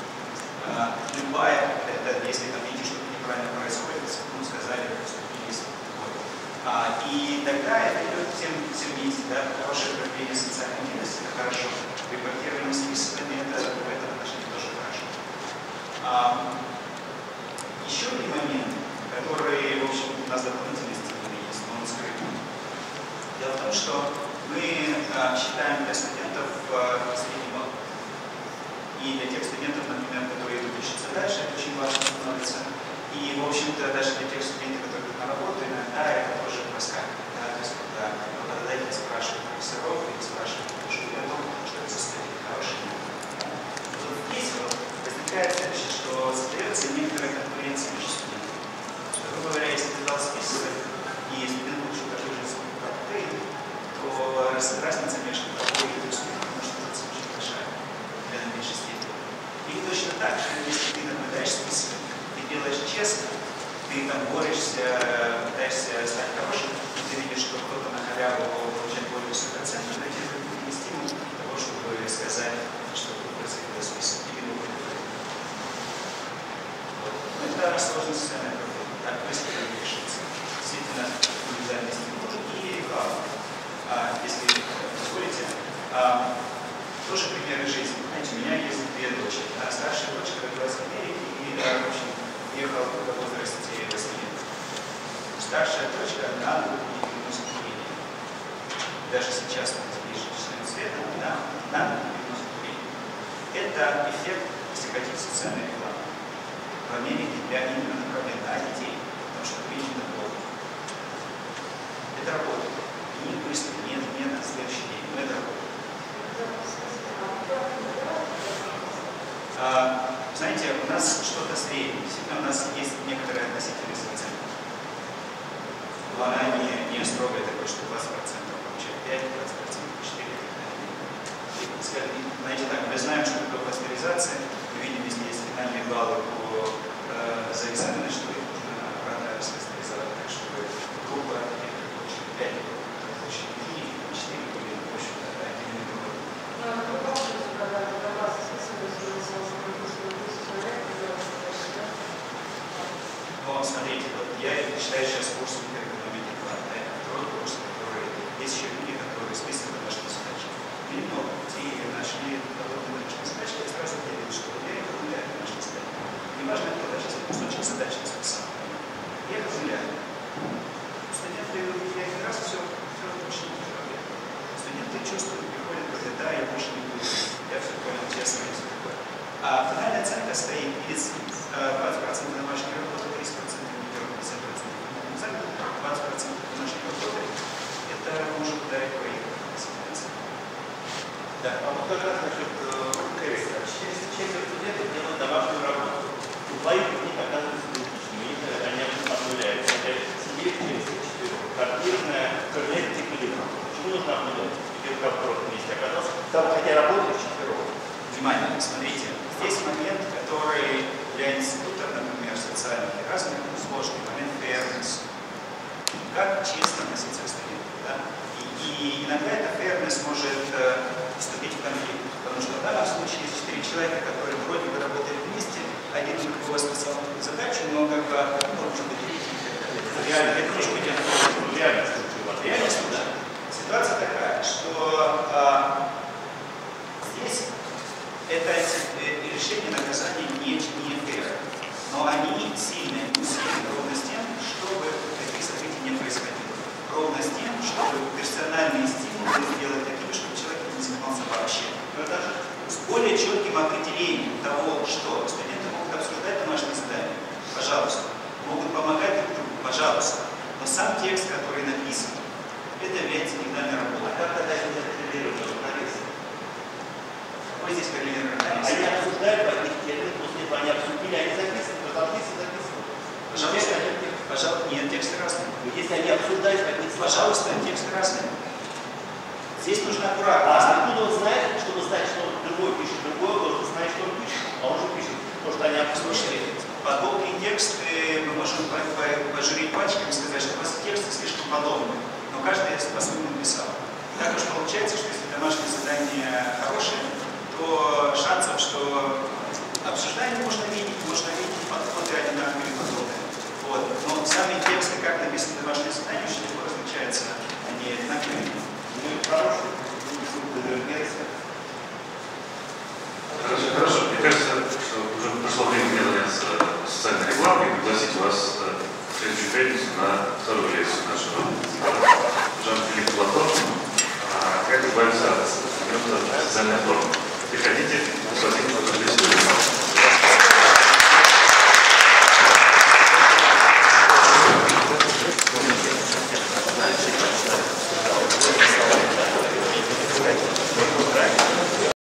Любая, это, если там видите, что-то неправильно происходит, ну, сказали, поступили а, и тогда это идет всем, всем вместе, да, хорошее проявление социальной активности, это хорошо. Репортирование списывания, это в этом отношении тоже хорошо. А, еще один момент, который, в общем, у нас дополнительный стимул есть, но он скрыт. Дело в том, что мы а, считаем для студентов а, средний балл. И для тех студентов, например, которые идут учиться дальше, это очень важно становится. И, в общем-то, даже для тех студентов, которые идут на работу, иногда это тоже проскакивает. Да? То есть, когда работодатели спрашивают профессоров или спрашивают студентов, что это состоит хороший. Вот здесь вот возникает следующее, что создается некоторая конкуренция между студентами. Что, грубо говоря, если ты дал списывать, и студент получил такой же звук, как ты, то разница между тобой и твоим студентом может быть очень большая. Для меньшей степени. И точно так же, если ты наблюдаешь списывание, ты делаешь честно, ты там борешься, пытаешься стать хорошим, и ты видишь, что кто-то на халяву получает более высокую оценку, это тебе будет стимул для того, чтобы сказать, что тут происходило списывание или выходит. Это сложная социальная проблема. Так быстро не решится. Действительно, индивидуальный стимул и реклама. А, если позволите, а, то, тоже примеры жизни. Знаете, у меня есть две дочери. Да? Старшая дочка родилась в Америке и да, в общем, ехала в возрасте восьми лет. Старшая дочка, она переносит курение. Даже сейчас у нас ближе к числу света, она, она переносит курение. Это эффект, если хотите, социальной рекламы. В Америке для именно направления на детей, потому что курение это плохо. Это работает. Не быстро, нет, нет, на следующий день, но это работает. А, знаете, у нас что-то среднее. Действительно, у нас есть некоторая относительность оценки. Но она не, не строгая такой, что двадцать процентов получает пять, двадцать процентов четыре. Знаете, так, мы знаем, что такое кластеризация. Мы видим, если есть финальные баллы по, э, за экзамены, что их нужно обратно раскластеризовать, так чтобы группа получит пять, получит три, четыре, или в общем-то, отдельные группы. Но смотрите, вот я читаю сейчас курс экономики два, да, это второй курс, который есть еще люди, которые списывают домашние задачи. Немного детей нашли подобные домашние задачи, я сразу говорю, что я их гуляю домашние задачи. Неважно, кто даже если кусочек задач не списал. Я их гуляю. Студенты, я их раз все, все очень не проблем. Студенты чувствуют, приходят, говорят, да, я больше не буду. Я все понял, честно, и все такое. А финальная оценка стоит из двадцать процентов домашней работы, тридцать процентов пятьдесят процентов экзамен, двадцать процентов домашней работы. Это может дать проигрывать. Да, а вот как раз насчет Кэрриса. Четверть студентов делают домашнюю работу. Двоих из них оказываются критичными, они обнуляются. Хотя сидели через четверых. Квартирная, кабинет теплика. Почему нужно обнулять? Где-то в прошлом месте оказался. Там хотя работали четверых. Внимание, смотрите. Есть момент, который для института, например, социальных и разных, сложный момент fairness. Как честно относиться к студентам. Да? И, и иногда эта fairness может э, вступить в конфликт. Потому что в данном случае есть четыре человека, которые вроде бы работали вместе, один как бы спасал задачу, но как бы может быть реально, это может быть реальность. Реальность, да. Ситуация такая, что а, здесь это решение наказания не, не фэр, но они сильные, усилены ровно с тем, чтобы таких событий не происходило. Ровно с тем, чтобы персональные стимулы сделать такими, чтобы человек не занимался вообще. Но даже с более четким определением того, что студенты могут обсуждать домашние задания, пожалуйста, могут помогать друг другу, пожалуйста. Но сам текст, который написан, это является индивидуальной работой. А как тогда это коррелирует журналисты? Какой здесь коррелирует журналист? Они обсуждают по них термин, после этого они обсудили, они записывают, потому что записывают. Пожалуйста, пожалуйста, нет, тексты разные. Если они обсуждают, как них пожалуйста, тексты разные. Здесь нужно аккуратно. А откуда он знает, чтобы знать, что другой пишет, другой должен знать, что он пишет, а он же пишет, потому что они обслушали. Подобные тексты мы можем пожурить пальчиком и сказать, что у вас тексты слишком подобные, но каждый по-своему написал. Так уж получается, что если домашнее задание хорошее, то шансов, что обсуждение можно видеть, можно видеть подходы одинаковые подходы. Вот. Но сами тексты, как написано домашнее задание, очень легко различаются, они одинаковые. Ну и хорошие, версия. Хорошо, хорошо. Мне кажется, что уже пришло время мне заняться социальной рекламой и пригласить вас в следующую пятницу на вторую лекцию нашего Жан-Филипп Платон. Как избавиться от социальной формы. Приходите.